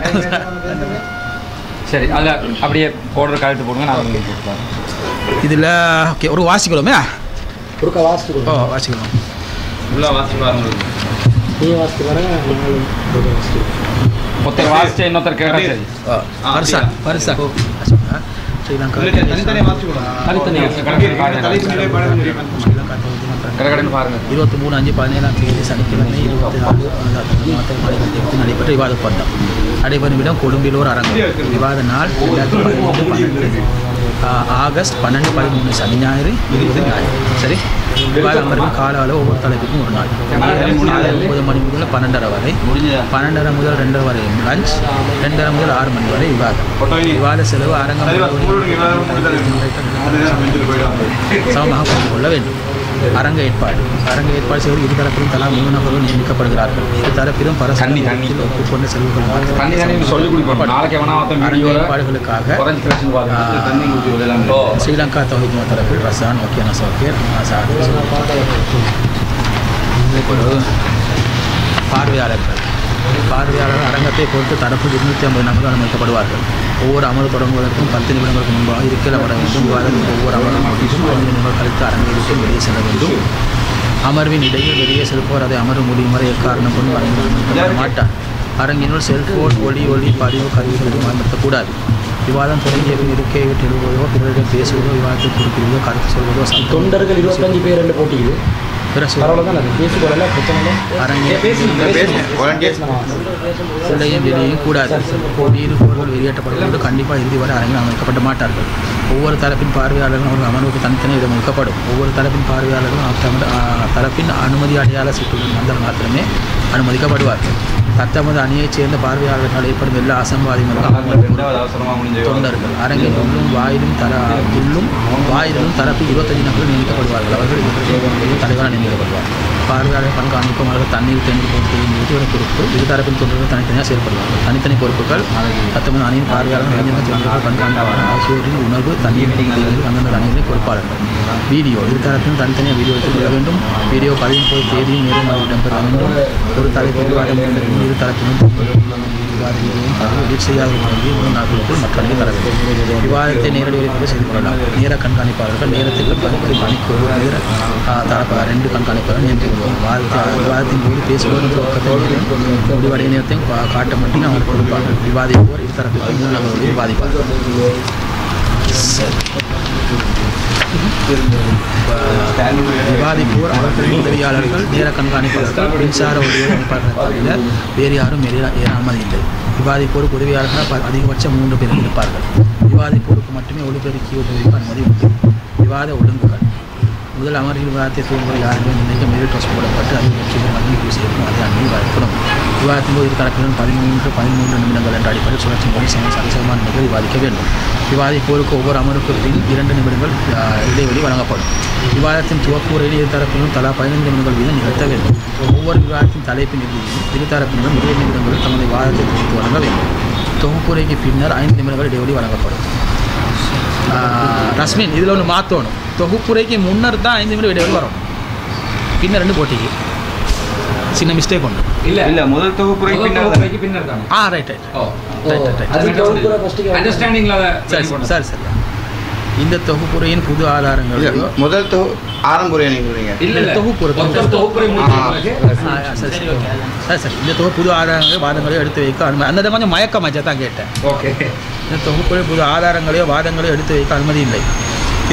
சரி அதில் அப்படியே போடுற கழுத்து போடுங்க. நான்
இதில் ஓகே ஒரு வாசிக்கலாமே
ஒரு வாசிக்கணும்.
ஓ வாசிக்கலாம்.
ஃபுல்லாக வாசிக்க ஆரம்பிச்சு
நீங்கள் வாசிக்க வரேன்
ஒருத்தர் வாசிச்சு இன்னொருத்தர் கேட்டா சரி.
வருஷா வருஷா ஸ்ரீலங்கா
கடகடன்னு பாருங்க.
23/5/17 சனிக்கிழமை 24 நடைபெற்ற விவாத போராட்டம் நடைபெறும் இடம் கொழும்பில் ஒரு அரங்கம். விவாத நாள் 2012 ஆகஸ்ட் 12-13 சனி ஞாயிறு 20 ஞாயிறு. சரி விவாத அமர்வு கால அளவு ஒவ்வொரு தலைப்புக்கும் ஒரு நாள். 9 மணி முதல் 12:30 வரை, 12:30 முதல் 2:00 வரை லஞ்ச், 2:30 முதல் 6 மணி வரை விவாதம். விவாத செலவு அரங்கம் சமமாக பகிர்ந்து கொள்ள வேண்டும். அரங்க ஏற்பாடு செய்வது இருதரப்பிலும் தலா 3 நபர்கள் நியமிக்கப்படுகிறார்கள். இருதரப்பிலும் பரஸ்பரத்தில் ஒப்புக்கொண்ட செலவுகள் அரங்க ஏற்பாடுகளுக்காக ஸ்ரீலங்கா தொகுதி தரப்பில் ரசான் ஓகேனா சோக்கேர் பார்வையாளர்கள் அரங்கத்தை பொறுத்து தரப்பு 250 நபர்கள் அனுமதிக்கப்படுவார்கள். ஒவ்வொரு அமர்வு தொடங்குவதற்கும் 10 நிமிடங்களுக்கு முன்பாக இருக்கப்பட வேண்டும். விவாதத்தில் ஒவ்வொரு அமர்வும் முடிக்கும் 5 நிமிடங்கள் கழித்து அரங்கை வெளியே செல்ல வேண்டும். அமர்வின் இடையில் வெளியே செல்பவர் அதை அமர்வு முடியும் வரை எக்காரணம் கொண்டு அனுமதிக்கப்பட மாட்டார். அரங்கினுள் செல்போன் ஒளி பதிவு கருவிகள் எதுவும் பயன்படுத்தக்கூடாது. விவாதம் தொடங்கிய பின் இருக்கையை விட்டு எழுதுவதோ, பிறரிடம் பேசுவதோ, விவாதத்தை குறிப்பிடுவதோ, கருத்து சொல்வதோ
தொண்டர்கள் 25 பேர் என்று போட்டியில்
உள்ளேயும் வெளியேயும் கூடாது. நீர் போர்கள் வெளியேற்றப்படுவதோடு கண்டிப்பாக இறுதி வரை அரங்கில் அமைக்கப்பட மாட்டார்கள். ஒவ்வொரு தரப்பின் பார்வையாளர்களும் அவர்கள் அமர்வுக்கு தனித்தனி இடம் ஒதுக்கப்படும். ஒவ்வொரு தரப்பின் பார்வையாளர்களும் தரப்பின் அனுமதி அடையாள சீட்டுடன் வந்தால் மாத்திரமே அனுமதிக்கப்படுவார்கள். தத்தமது அணியைச் சேர்ந்த பார்வையாளர்கள் ஏற்படும் எல்லா அசம்பாதிகளும் தொண்டர்கள் அரங்கில் உள்ளும் வாயிலும் தரப்பில் 25 நபர்கள் நியமிக்கப்படுவார்கள். அவர்கள் தலைவராக நியமிக்கப்படுவார். பார்வையாளர் கண்காணிக்கும் அவர்கள் தண்ணீர் தேங்கி போட்டு ஒரு பொறுப்பு. இருதரப்பின் தொண்டர்கள் தனித்தனியாக செயல்படுவார்கள். தனித்தனி பொறுப்புகள் தத்தமது அணியின் பார்வையாளர்கள் இளைஞர்கள் தொண்டர்கள் கண்காணிப்பாளர் ஆகியோரின் உணர்வு தண்ணீர் அந்தந்த அணிகளை பொறுப்பாளர்கள். வீடியோ இருதரப்பிலும் தனித்தனியாக வீடியோ எடுத்துக்கொள்ள வேண்டும். வீடியோ 15 தேதியும் நேரம் இடம்பெற வேண்டும். ஒரு தலைப்பு விவாதம் இரு தரப்பிலும் எடிட் செய்யாத முறையில் 3 நாட்களுக்குள் மற்ற அணியை தர வேண்டும். விவாதத்தை நேரடி ஒளிபரப்பு செய்து கொள்ளலாம். நேர கண்காணிப்பாளர்கள் நேரத்தை கண்காணிப்பது அணிக்கு நேர 2 கண்காணிப்பாளர்கள் நியமித்துள்ளோம். விவாதத்தின் போது பேசுவோர் துவக்கத்தை முடிவடைய நேரத்தையும் காட்ட மட்டும் அவர் கொடுப்பார்கள். விவாதிப்போர் இரு தரப்பிற்கு 3 நபர்களை விவாதிப்பார்கள். விவாதிப்போர் அவர்களின் உதவியாளர்கள் நேர கண்காணிப்பாளர்கள் மின்சார உதவியாளர்கள் தவிர வேறு யாரும் அனுமதி இல்லை. விவாதிப்போருக்கு உதவியாளர்கள் அதிகபட்சம் 3 பேர் இருப்பார்கள். விவாதிப்போருக்கு மட்டுமே ஒளிபெருக்கி உதவிக்கு அனுமதி உண்டு. விவாத ஒழுங்குகள் முதல் அமர்வில் விவாதத்தை தூங்குவது யாருமே நிர்ணயிக்க மேல் டோஸ் போடப்பட்டு அதிகபட்சம் மதிப்பு செய்யப்படும். அதை அனுமதி வரப்படும். விவாதத்தின் போது தரப்பிலும் 13 நிமிடங்கள் என்ற அடிப்படையில் சுழற்சி முறை சரிசமமான நிலையில் விவாதிக்க வேண்டும். விவாதிப்போருக்கு ஒவ்வொரு அமர்வுக்கு பின் 2 நிமிடங்கள் இடைவெளி வழங்கப்படும். விவாதத்தின் துவக்குரையில் இரு தரப்பிலும் தலா 15 நிமிடங்கள் வீதம் நிகழ்த்த வேண்டும். ஒவ்வொரு விவாதத்தின் தலைப்பின் இறுதியில் இரு தரப்பினரும் 20 நிமிடங்கள் தமது விவாதத்தை தொகுத்து வழங்க வேண்டும். தொகுப்புரைக்கு பின்னர் 5 நிமிடங்கள் இடைவெளி வழங்கப்படும். ரஸ்மின் இதில் ஒன்று மாற்றணும். தொகுப்புரைக்கு முன்னர் தான் 5 நிமிடம் இடைவெளி வரும். பின்னர் 2 போட்டிக்கு சின்ன மிஸ்டேக் ஒன்று
இல்லை முதல் தொகுப்புரைக்கு பின்னர் தான்.
ரைட் சரி. இந்த தொகுப்புரையின் புது ஆதாரங்கள்
முதல் ஆரம்புரை
தொகுப்புரை சரி இந்த புது ஆதாரங்களையும் வாதங்களையும் எடுத்து வைக்க அனுமதி. அந்த கொஞ்சம் மயக்கமாச்சா தான் கேட்டேன். இந்த தொகுப்புரை புது ஆதாரங்களையோ வாதங்களையோ எடுத்து வைக்க அனுமதி இல்லை.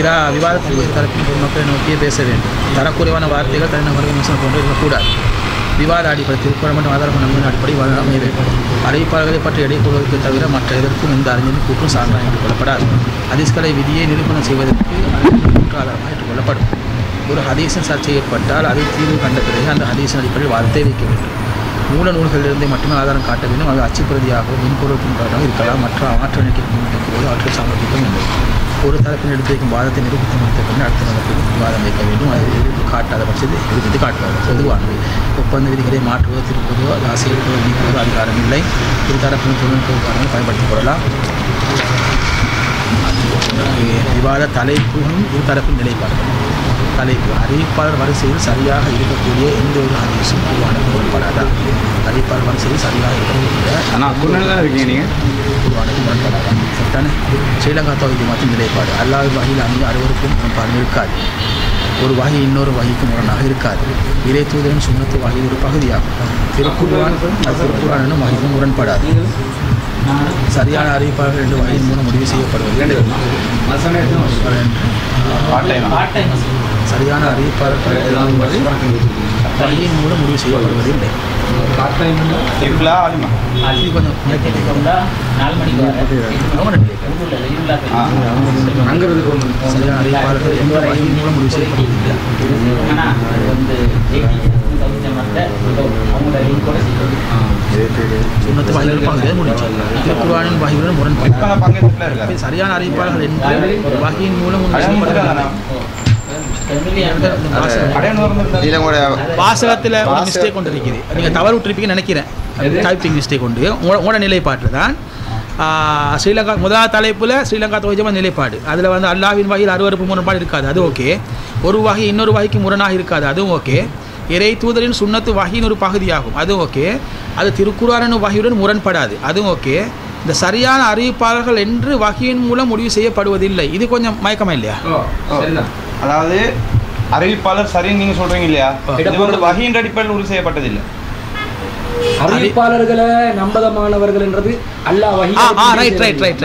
விவாதத்தில் தரப்பின் பொதுமக்களை நோக்கியே பேச வேண்டும். தரக்குறைவான வார்த்தைகள் தனிநபர்கள் விமர்சனம் போன்று இருக்கக்கூடாது. விவாத அடிப்படை திருக்குறள் மற்றும் ஆதாரம் நம்பின அடிப்படை அமைய வேண்டும். அறிவிப்பாளர்களை பற்றி இடைக்கூறுவதற்கு தவிர மற்ற எதற்கும் எந்த அறிஞரின் கூற்றும் சான்றாக ஏற்றுக்கொள்ளப்படாது. ஹதீஸ்களை விதியை நிரூபணம் செய்வதற்கு கூற்று ஆதாரமாக ஏற்றுக்கொள்ளப்படும். ஒரு ஹதீஸின் சர்ச்சை ஏற்பட்டால் அதை தீர்வு கண்ட பிறகு அந்த ஹதீஸின் அடிப்படையில் வாதத்தை வைக்க வேண்டும். மூல நூல்களிலிருந்தே மட்டுமே ஆதாரம் காட்ட வேண்டும். அது அச்சுப்பிரதியாகவும் மின்பொருள் பின்பாடாகவும் இருக்கலாம். மற்ற ஆற்றல் போது ஆற்றல் சமர்ப்பிக்க வேண்டும். ஒரு தரப்பில் எடுத்து வைக்கும் வாதத்தை நிரூபித்து முடித்த பின் அடுத்த தரப்பில் விவாதம் வைக்க வேண்டும். அது எதிர்ப்பு காட்டாத பட்சத்தில் நிரூபித்து காட்டுவார். பொதுவானது ஒப்பந்த விதிகளை மாற்றுவதோ திருப்புவதோ செயல்படுவதோ நீக்குவதோ அதிகாரம் இல்லை. இரு தரப்பிலும் தொழில்நுட்ப காரணங்கள் பயன்படுத்திக் கொள்ளலாம். விவாத தலைப்புகளும் இரு தரப்பின் நிலைப்பாடுகள். தலைப்பு அறிவிப்பாளர் வரிசையில் சரியாக இருக்கக்கூடிய எந்த ஒரு ஹதீஸும் பொதுவான முரண்படாதா? அறிவிப்பாளர் வரிசையில் சரியாக இருக்கக்கூடிய பொதுவான முரண்படாதா? சரிதானே? ஸ்ரீலங்கா தொகுதி மற்றும் நிலைப்பாடு அல்லாஹ் வகையில் அணிய அறுவருக்கும் முரண்பாடு இருக்காது. ஒரு வகை இன்னொரு வகைக்கு முரணாக இருக்காது. இறை தூதரின் சுண்ணத்து வகையில் ஒரு பகுதியாகும். திருக்குர்ஆன் என்னும் வகையிலும் முரண்படாது. சரியான அறிவிப்பாளர்கள் ரெண்டு வகையின் மூலம் முடிவு செய்யப்படுவது. சரியான அறிவிப்பாளர்கள் வகையின் மூலம் முடிவு செய்யப்படுவதில்லை. சரியான அறிவிப்பாளர்கள் எந்த வகையின் மூலம் முடிவு செய்யப்படுவதில்லை. சுண்ணத்து வகைகள் பகுதியை முடிச்சு திருக்குர்ஆனின் வகையுடன் முரண்படாது. சரியான அறிவிப்பாளர்கள் என்ற வகையின் மூலம் வாசகத்தில் ஒரு மிஸ்டேக் கொண்டு இருக்குது. நீங்கள் தவறு விட்டுருப்பீங்கன்னு நினைக்கிறேன். டைப்பிங் மிஸ்டேக் கொண்டு உங்களோட நிலைப்பாட்டில் தான் ஸ்ரீலங்கா முதலாவது தலைப்பில் ஸ்ரீலங்கா தொகுதியமாக நிலைப்பாடு அதில் வந்து அல்லாஹ்வின் வகையில் அருவருப்பு முரண்பாடு இருக்காது, அது ஓகே. ஒரு வகை இன்னொரு வகைக்கு முரணாக இருக்காது, அதுவும் ஓகே. இறை தூதரின் சுண்ணத்து வகையின் ஒரு பகுதியாகும், அதுவும் ஓகே. அது திருக்குர்ஆன் வகையுடன் முரண்படாது, அதுவும் ஓகே. இந்த சரியான அறிவிப்பாளர்கள் என்று வகையின் மூலம் முடிவு செய்யப்படுவதில்லை. இது கொஞ்சம் மயக்கமா இல்லையா?
அதாவது அறிவிப்பாளர் சரின்னு நீங்க சொல்றீங்க இல்லையா? இது வந்து வகையின் அடிப்படையில் உறுதி செய்யப்பட்டதில்லை.
அறிவிப்பாளர்களை நம்பகமானவர்கள் என்றது அல்லாஹ் வஹீ.
ரைட்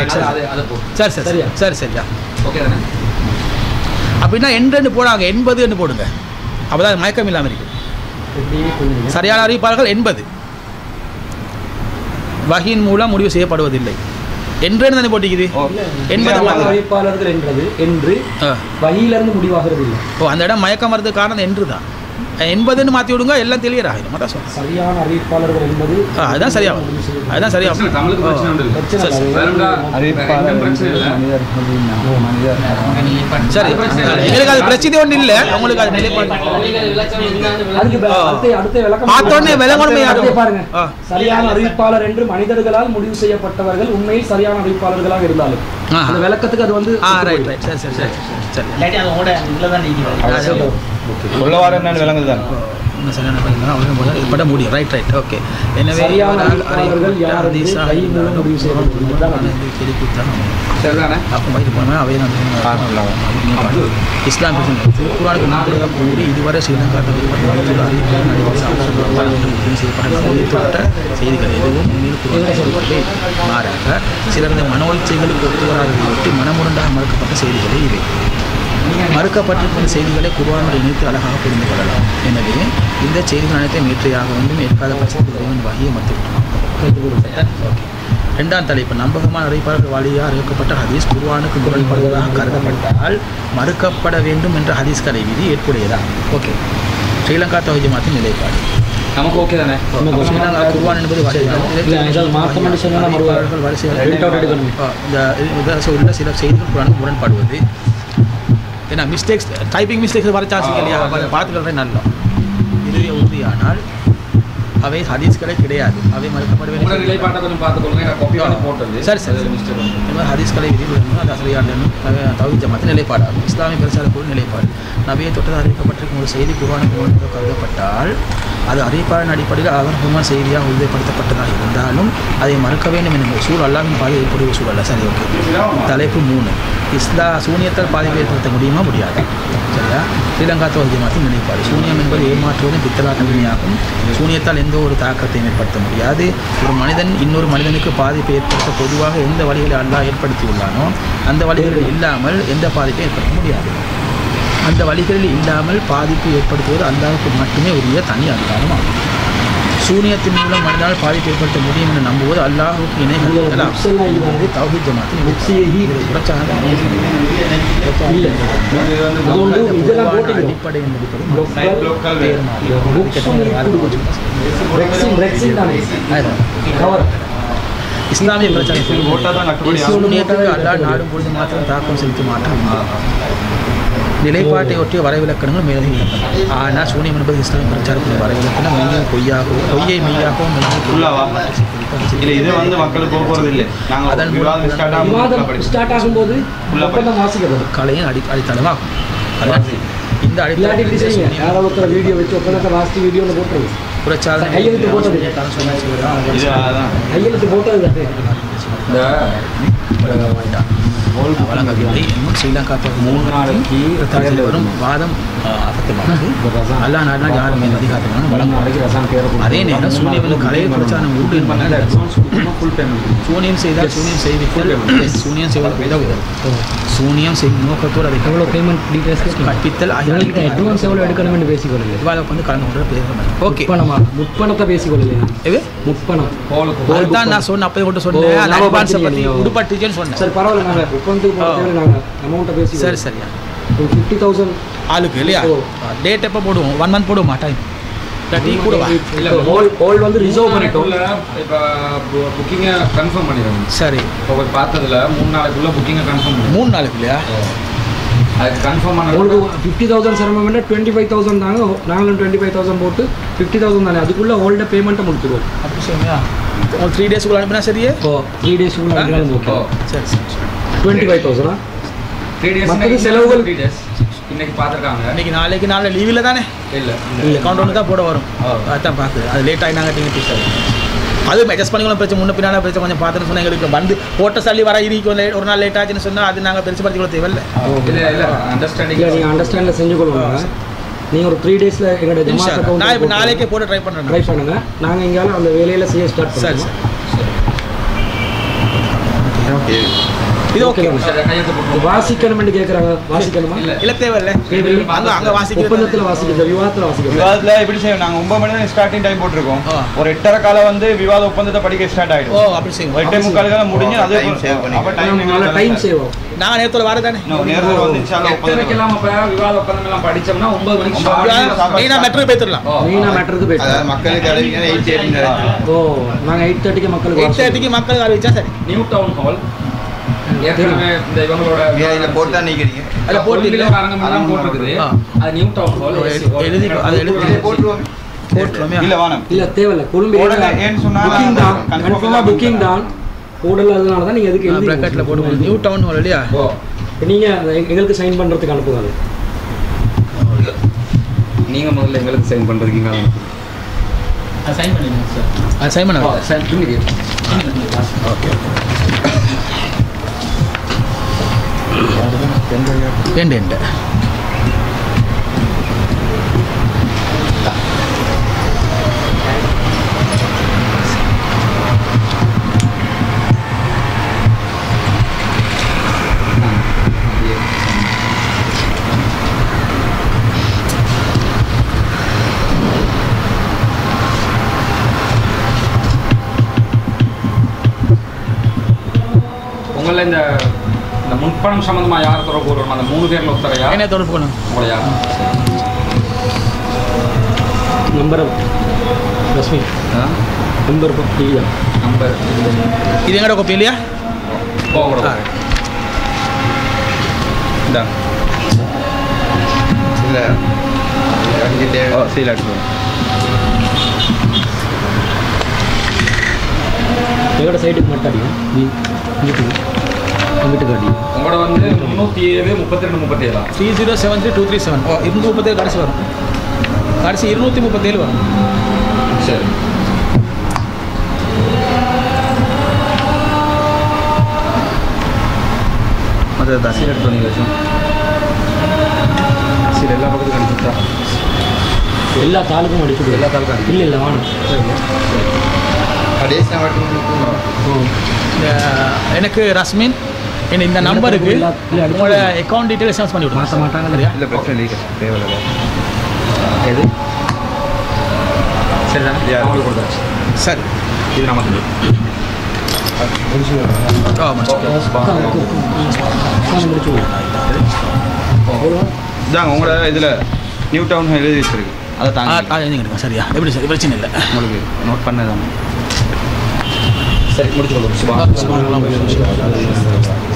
சரி சரியா ஓகே தானே? அப்படின்னா என்று போடாங்க, 80 என்று போடுங்க, அப்போதான் மயக்கம் இல்லாமல் இருக்கு. சரியான அறிவிப்பாளர்கள் 80 வகையின் மூலம் முடிவு செய்யப்படுவதில்லை என்று தானே போட்டிக்குது. 80
அறிவிப்பாளர்கள் என்றது என்று வகையிலிருந்து முடிவாகிறது இல்லை.
அந்த இடம் மயக்கம் வர்றதுக்கு காரணம் என்று தான். 80ன்னு மாற்றி விடுங்க, எல்லாம் தெளியர் ஆகிடும். மட்டும் சொல்லுங்கள்.
சரியான அறிவிப்பாளர்கள் என்பது
அதுதான் சரியாகும், அதுதான் சரியாகும். சரி, எங்களுக்கு அது பிரச்சனை ஒன்றும் இல்லை. உங்களுக்கு அது நிலைப்பாடு பார்த்தோன்னே விளங்கணும்
பாருங்க. சரியான அறிவிப்பாளர் என்று மனிதர்களால் முடிவு செய்யப்பட்டவர்கள் உண்மையில் சரியான அறிவிப்பாளர்களாக இருந்தாலும் அந்த விளக்கத்துக்கு அது வந்து
ரைட் சரி சரி சரி சரி
சொல்ல வர என்ன விளங்குது தான்
சரியான பட முடியும். Right okay. எனவே இஸ்லாம் திருக்குர்ஆனுக்கு இதுவரை ஸ்ரீலங்கா செய்யப்பட்ட செய்திகள் எதுவும் மாறாக சிலரது மனோ இச்சைகளுக்கு ஒத்துவராததை ஒட்டி மனமுரண்டாக மறுக்கப்பட்ட செய்திகளே இவை. மறுக்கப்பட்டிருக்கும் செய்திகளை குர்ஆனோடு இணைத்து அழகாக புரிந்து கொள்ளலாம். எனவே இந்த செய்திகள் அனைத்தையும் ஏற்றையாக வேண்டும். ஏற்காத பட்சத்தில் இறைவன் வகையை மறுத்துவிட்டோம். இரண்டாம் தலைப்பு நம்பகமான அறிவிப்பாளர்கள் வழியாக அறிவிக்கப்பட்ட ஹதீஸ் குர்ஆனுக்கு முரண்படுவதாக கருதப்பட்டால் மறுக்கப்பட வேண்டும் என்ற ஹதீஸ் கலை விதி ஏற்புடையதா? ஓகே. ஸ்ரீலங்கா தௌஹீத் ஜமாத்தின் நிலைப்பாடு
நமக்கு ஓகே தானே?
ஸ்ரீலங்கா குர்ஆன் என்பது உள்ள சில செய்திகள் குர்ஆனுக்கு முரண்படுவது. ஏன்னா மிஸ்டேக்ஸ் டைப்பிங் மிஸ்டேக்ஸ் வர சான்ஸ் இல்லையா? பார்த்துக்கிறதே நல்ல இது உறுதியானால் அவை ஹதீஸ்களே கிடையாது, அவை மறுக்கப்பட வேண்டும். சரி சரி ஹதீஸ்களை விதிவிலங்கு அது அசலியான தௌஹீத் ஜமாத்தின் நிலைப்பாடாகும். இஸ்லாமிய பிரச்சார குழு நிலைப்பாடு நபியை தொட்டது அறிவிக்கப்பட்டிருக்கும் ஒரு செய்தி குர்ஆனுக்கு முரணாக கருதப்பட்டால் அது அறிவிப்பாளரின் அடிப்படையில் ஆதாரபூர்வமான செய்தியாக உறுதிப்படுத்தப்பட்டதாக இருந்தாலும் அதை மறுக்க வேண்டும் என்ற சூழல் அல்லாஹ்வின் பாதை ஏற்படுகிற சூழல். சரி ஓகே. தலைப்பு 3 சூனியத்தால் பாதிப்பை ஏற்படுத்த முடியுமா? முடியாது. சரியா? ஸ்ரீலங்கா தௌஹீத் ஜமாத்தின் நிலைப்பாடு சூனியம் என்பது ஏமாற்றுவதும் பித்தலாட்ட வினையாகும். சூனியத்தால் எந்த ஒரு தாக்கத்தையும் ஏற்படுத்த முடியாது. ஒரு மனிதன் இன்னொரு மனிதனுக்கு பாதிப்பை ஏற்படுத்த பொதுவாக எந்த வழிகளை அல்லாஹ் ஏற்படுத்தியுள்ளானோ அந்த வழிகளில் இல்லாமல் எந்த பாதிப்பை ஏற்படுத்த முடியாது. அந்த வழிகளில் இல்லாமல் பாதிப்பு ஏற்படுத்துவது அல்லாஹ்வுக்கு மட்டுமே உரிய தனி அதிகாரமாகும். சூனியத்தின் மூலம் மனிதனால் பாதிப்பு ஏற்படுத்த முடியும் என்று நம்புவது அல்லாஹ்வுக்கு இணைகள் தௌஹீத் ஜமாத்தின் அடிப்படையின் இஸ்லாமிய பிரச்சாரத்துக்கு அல்லாஹ் நாடும் பொழுது மாத்திரம் தாக்கம் செலுத்த மாட்டான். நிலைப்பாட்டை ஒட்டிய வரைவிலக்கணங்கள் மேலும் ஆனால் சூனியம் என்பது இஸ்லாமிய பிரச்சாரத்தின் வரைவிலக்கணம் மெய்யை பொய்யாகவும் பொய்யை மெய்யாகவும்
இது வந்து மக்களுக்கு போகிறது இல்லை.
அதன் மூலம்
ஸ்டார்ட் ஆகும்போது
கலையின் அடித்தளமாகும். இந்த
அடிப்படை வீடியோ வச்சு ஒப்பந்தத்தை வாசி வீடியோவில் போட்டுருது.
பிரச்சாரம்
கையெழுத்து போட்டது கையெழுத்து போட்டது வழங்கவில்லை என்னும் ஸ்ரீலங்கா 3 நாளைக்கு வரும் வாதம் அபத்தமானது. அல்லா நாடுனா யாருமே அதிகாரமான வழங்கும். அதே நேரம் சூனியம் கலையை பிரச்சாரம் உண்டு என்பது சூனியம் செய்தால் சூனியம் செய்வித்தல் சூனியம் செய்வது உதவுதல் சூனியம் செய்யும் நோக்கத்தோடு அதை எவ்வளோ பேமெண்ட் டீட்டெயில்ஸ் கற்பித்தல் அட்வான்ஸ் எவ்வளோ எடுக்கணும் என்று பேசிக்கொள்ளல இவாளுக்கு வந்து கலந்து கொண்டு பேசணும். ஓகே முற்பணத்தை பேசிக்கொள்ளல எது முற்பணம் அதுதான் நான் சொன்னேன் அப்போ கொண்டு சொன்னேன் அட்வான்ஸை பற்றி உடுப்பட்டுச்சுன்னு சொன்னேன். சரி பரவாயில்ல நாங்கள் நாங்கள் அமௌண்ட்டை பேசி சரி சரியா 50,000 ஆளுக்கு இல்லையா டேட் எப்போ போடுவோம் 1 மந்த் போடுவோமா டைம் டீ கூட இல்லை ஹோல் வந்து ரிசர்வ் பண்ணிட்டோம்.
இப்போ புக்கிங்கை கன்ஃபார்ம் பண்ணிடுவோம்.
சரி
இப்போ பார்த்ததுல 3 நாளைக்குள்ள புக்கிங்கை கன்ஃபார்ம் பண்ணி
3 நாளைக்கு இல்லையா
அது கன்ஃபார்ம் பண்ண
50,000 சிரமம் வேண்டாம் 25,000 தாங்க. நாங்களும் 25,000 போட்டு 50,000 தானே அதுக்குள்ளே ஹோல்ட பேமெண்ட்டை முடிச்சிடுவோம்.
அப்படி சொல்லுங்க 3 டேஸ்க்குள்ள அனுப்பினா சரியே
3 டேஸ்க்குள்ள அனுப்பினாலும் ஓகே. சரி சரி 25,000
3 டேஸ் செலவுகள் 3 டேஸ் இன்னைக்கு பார்த்துருக்காங்க.
இன்னைக்கு நாளைக்கு நாளை லீவில் தானே இல்லை அக்கௌண்ட் ஒன்று தான் போட வரும். அதான் பார்த்து அது லேட் ஆகி நாங்கள் டிக்கெட் டீச்சர் அது அட்ஜஸ்ட் பண்ணிக்கலாம் பிரச்சனை முன்ன பின்னாடி பிரச்சனை கொஞ்சம் பார்த்துன்னு சொன்னால் எங்களுக்கு வந்து போட்ட சல்லி வர இருக்கு ஒரு நாள் லேட் ஆச்சுன்னு சொன்னால் அது நாங்கள் பெருசு படுத்திக்கொள்ள தேவையில்லை.
இல்லை அண்டர்ஸ்டாண்டிங்
நீங்கள் அண்டர்ஸ்டாண்டில் செஞ்சு கொள்வாங்க. நீங்கள் ஒரு 3 டேஸில் எங்களோட ஜமாத் அக்கௌண்ட்
நான் இப்போ நாளைக்கே போட்டு ட்ரை பண்ணுங்க.
நாங்கள் எங்கேயாலும் அந்த வேலையில் செய்ய ஸ்டார்ட்
சரி
ஓகே இது ஓகே வாசிக்கணும் என்று கேட்குறாங்க. வாசிக்கணுமா
இல்லை தேவையில்லை அங்கே அங்கே வாசிக்க
ஒப்பந்தத்தில் வாசிக்கிறது விவாதத்தில் வாசிக்கிறது
விவாதத்தில் எப்படி செய்யும் நாங்கள் 9 மணி தான் ஸ்டார்டிங் டைம் போட்டிருக்கோம். ஒரு 8:30 காலம் வந்து விவாத ஒப்பந்தத்தை படிக்க ஸ்டார்ட் ஆகிடும்.
அப்படி செய்யும்
8:45 காலம் முடிஞ்சு அதே
டைம் சேவ் ஆகும்.
நாங்கள் நேரத்தில் வர தானே
நேரத்தில் வந்து
ஒப்பந்தம் விவாத ஒப்பந்தம் எல்லாம் படிச்சோம்னா 9 மணிக்கு
மெயினாக மெட்ருக்கு போய்த்துடலாம்.
மெயினாக மெட்ருக்கு போய்ட்டு
மக்களுக்கு அறிவிங்க 8:30
ஓ நாங்கள் 8:30க்கு மக்களுக்கு
8:30க்கு மக்களுக்கு அறிவிச்சா சரி.
நியூ டவுன் ஹால் ஏற்கனவே இந்த இவங்களோட
போட்டா நிக்கிறீங்க
அதில் போட்டு
அரங்கமெல்லாம் போட்டிருக்குது. அது நியூ டவுன் ஹால்
எழுதி அதை எழுதி
போட்டுருவோம்
போட்டுருவோம்.
இல்லை வானம்
இல்லை தேவையில்லை கொழும்பு
ஏன்னு சொன்னால்
புக்கிங் தான் கன்ஃபார்மாக புக்கிங் தான் போடல. அதனால தான் நீங்கள் எதுக்கு எழுதி
ப்ராக்கெட்டில் போட்டு நியூ டவுன் ஹால் இல்லையா
இப்போ நீங்கள் எங்களுக்கு சைன் பண்ணுறதுக்கு அனுப்புவாங்க.
நீங்கள் முதல்ல எங்களுக்கு சைன் பண்ணுறதுக்கு
சைன் பண்ணிடுங்க சார். சைன் பண்ண
சைன் பண்ணி
ஓகே எண்டு
உங்களை இந்த முன்பணம் சம்பந்தமா யார் தொடர்பு கொள்ளணும்? அந்த 3 பேர்ல ஒருத்தரையா
என்ன தொடர்பு கொள்ளணும்?
உங்களை யார்
நம்பர் ரஷ்மி நம்பர் இல்லையா
நம்பர்
இது எங்கட கோப்பி இல்லையா
போகக்கூடாது.
இந்த
இல்லை
சரி எடுத்து
எங்களோட சைட்டுக்கு மட்டும் வீட்டுக்கு காட்டி
உங்களோட வந்து 307 32 37
3073 237 237 கடைசி வரும். கடைசி 237 வரும்.
சரி
அதுதான்
சீட் பண்ணி வச்சோம். சரி எல்லா பக்கத்துக்கும் அனுப்பிச்சுட்டா
எல்லா தாலுக்கும் அடிச்சுடு.
எல்லா தாலுக்கும்
இல்லை இல்லை வாணும்
கடைசி மட்டும்
எனக்கு ரஸ்மின் என்ன இந்த நம்பருக்கு உங்களோட அக்கௌண்ட் டீட்டெயில்ஸ் சென்ட் பண்ணி விடுங்க.
மாற்ற மாட்டாங்க இல்லையா?
இல்லை பிரச்சனை இல்லை தேவையில்லை
எது சரிதானே அவங்களுக்கு கொடுத்தாச்சு
சரி
இது நமக்கு
இதாங்க உங்களோட இதில் நியூ டவுன் எழுதி வச்சிருக்கு அதை தாங்க
சரியா எப்படி சரி பிரச்சனை இல்லை
உங்களுக்கு நோட் பண்ணதாங்க
சரி முடிச்சு கொள்ளும் சுபா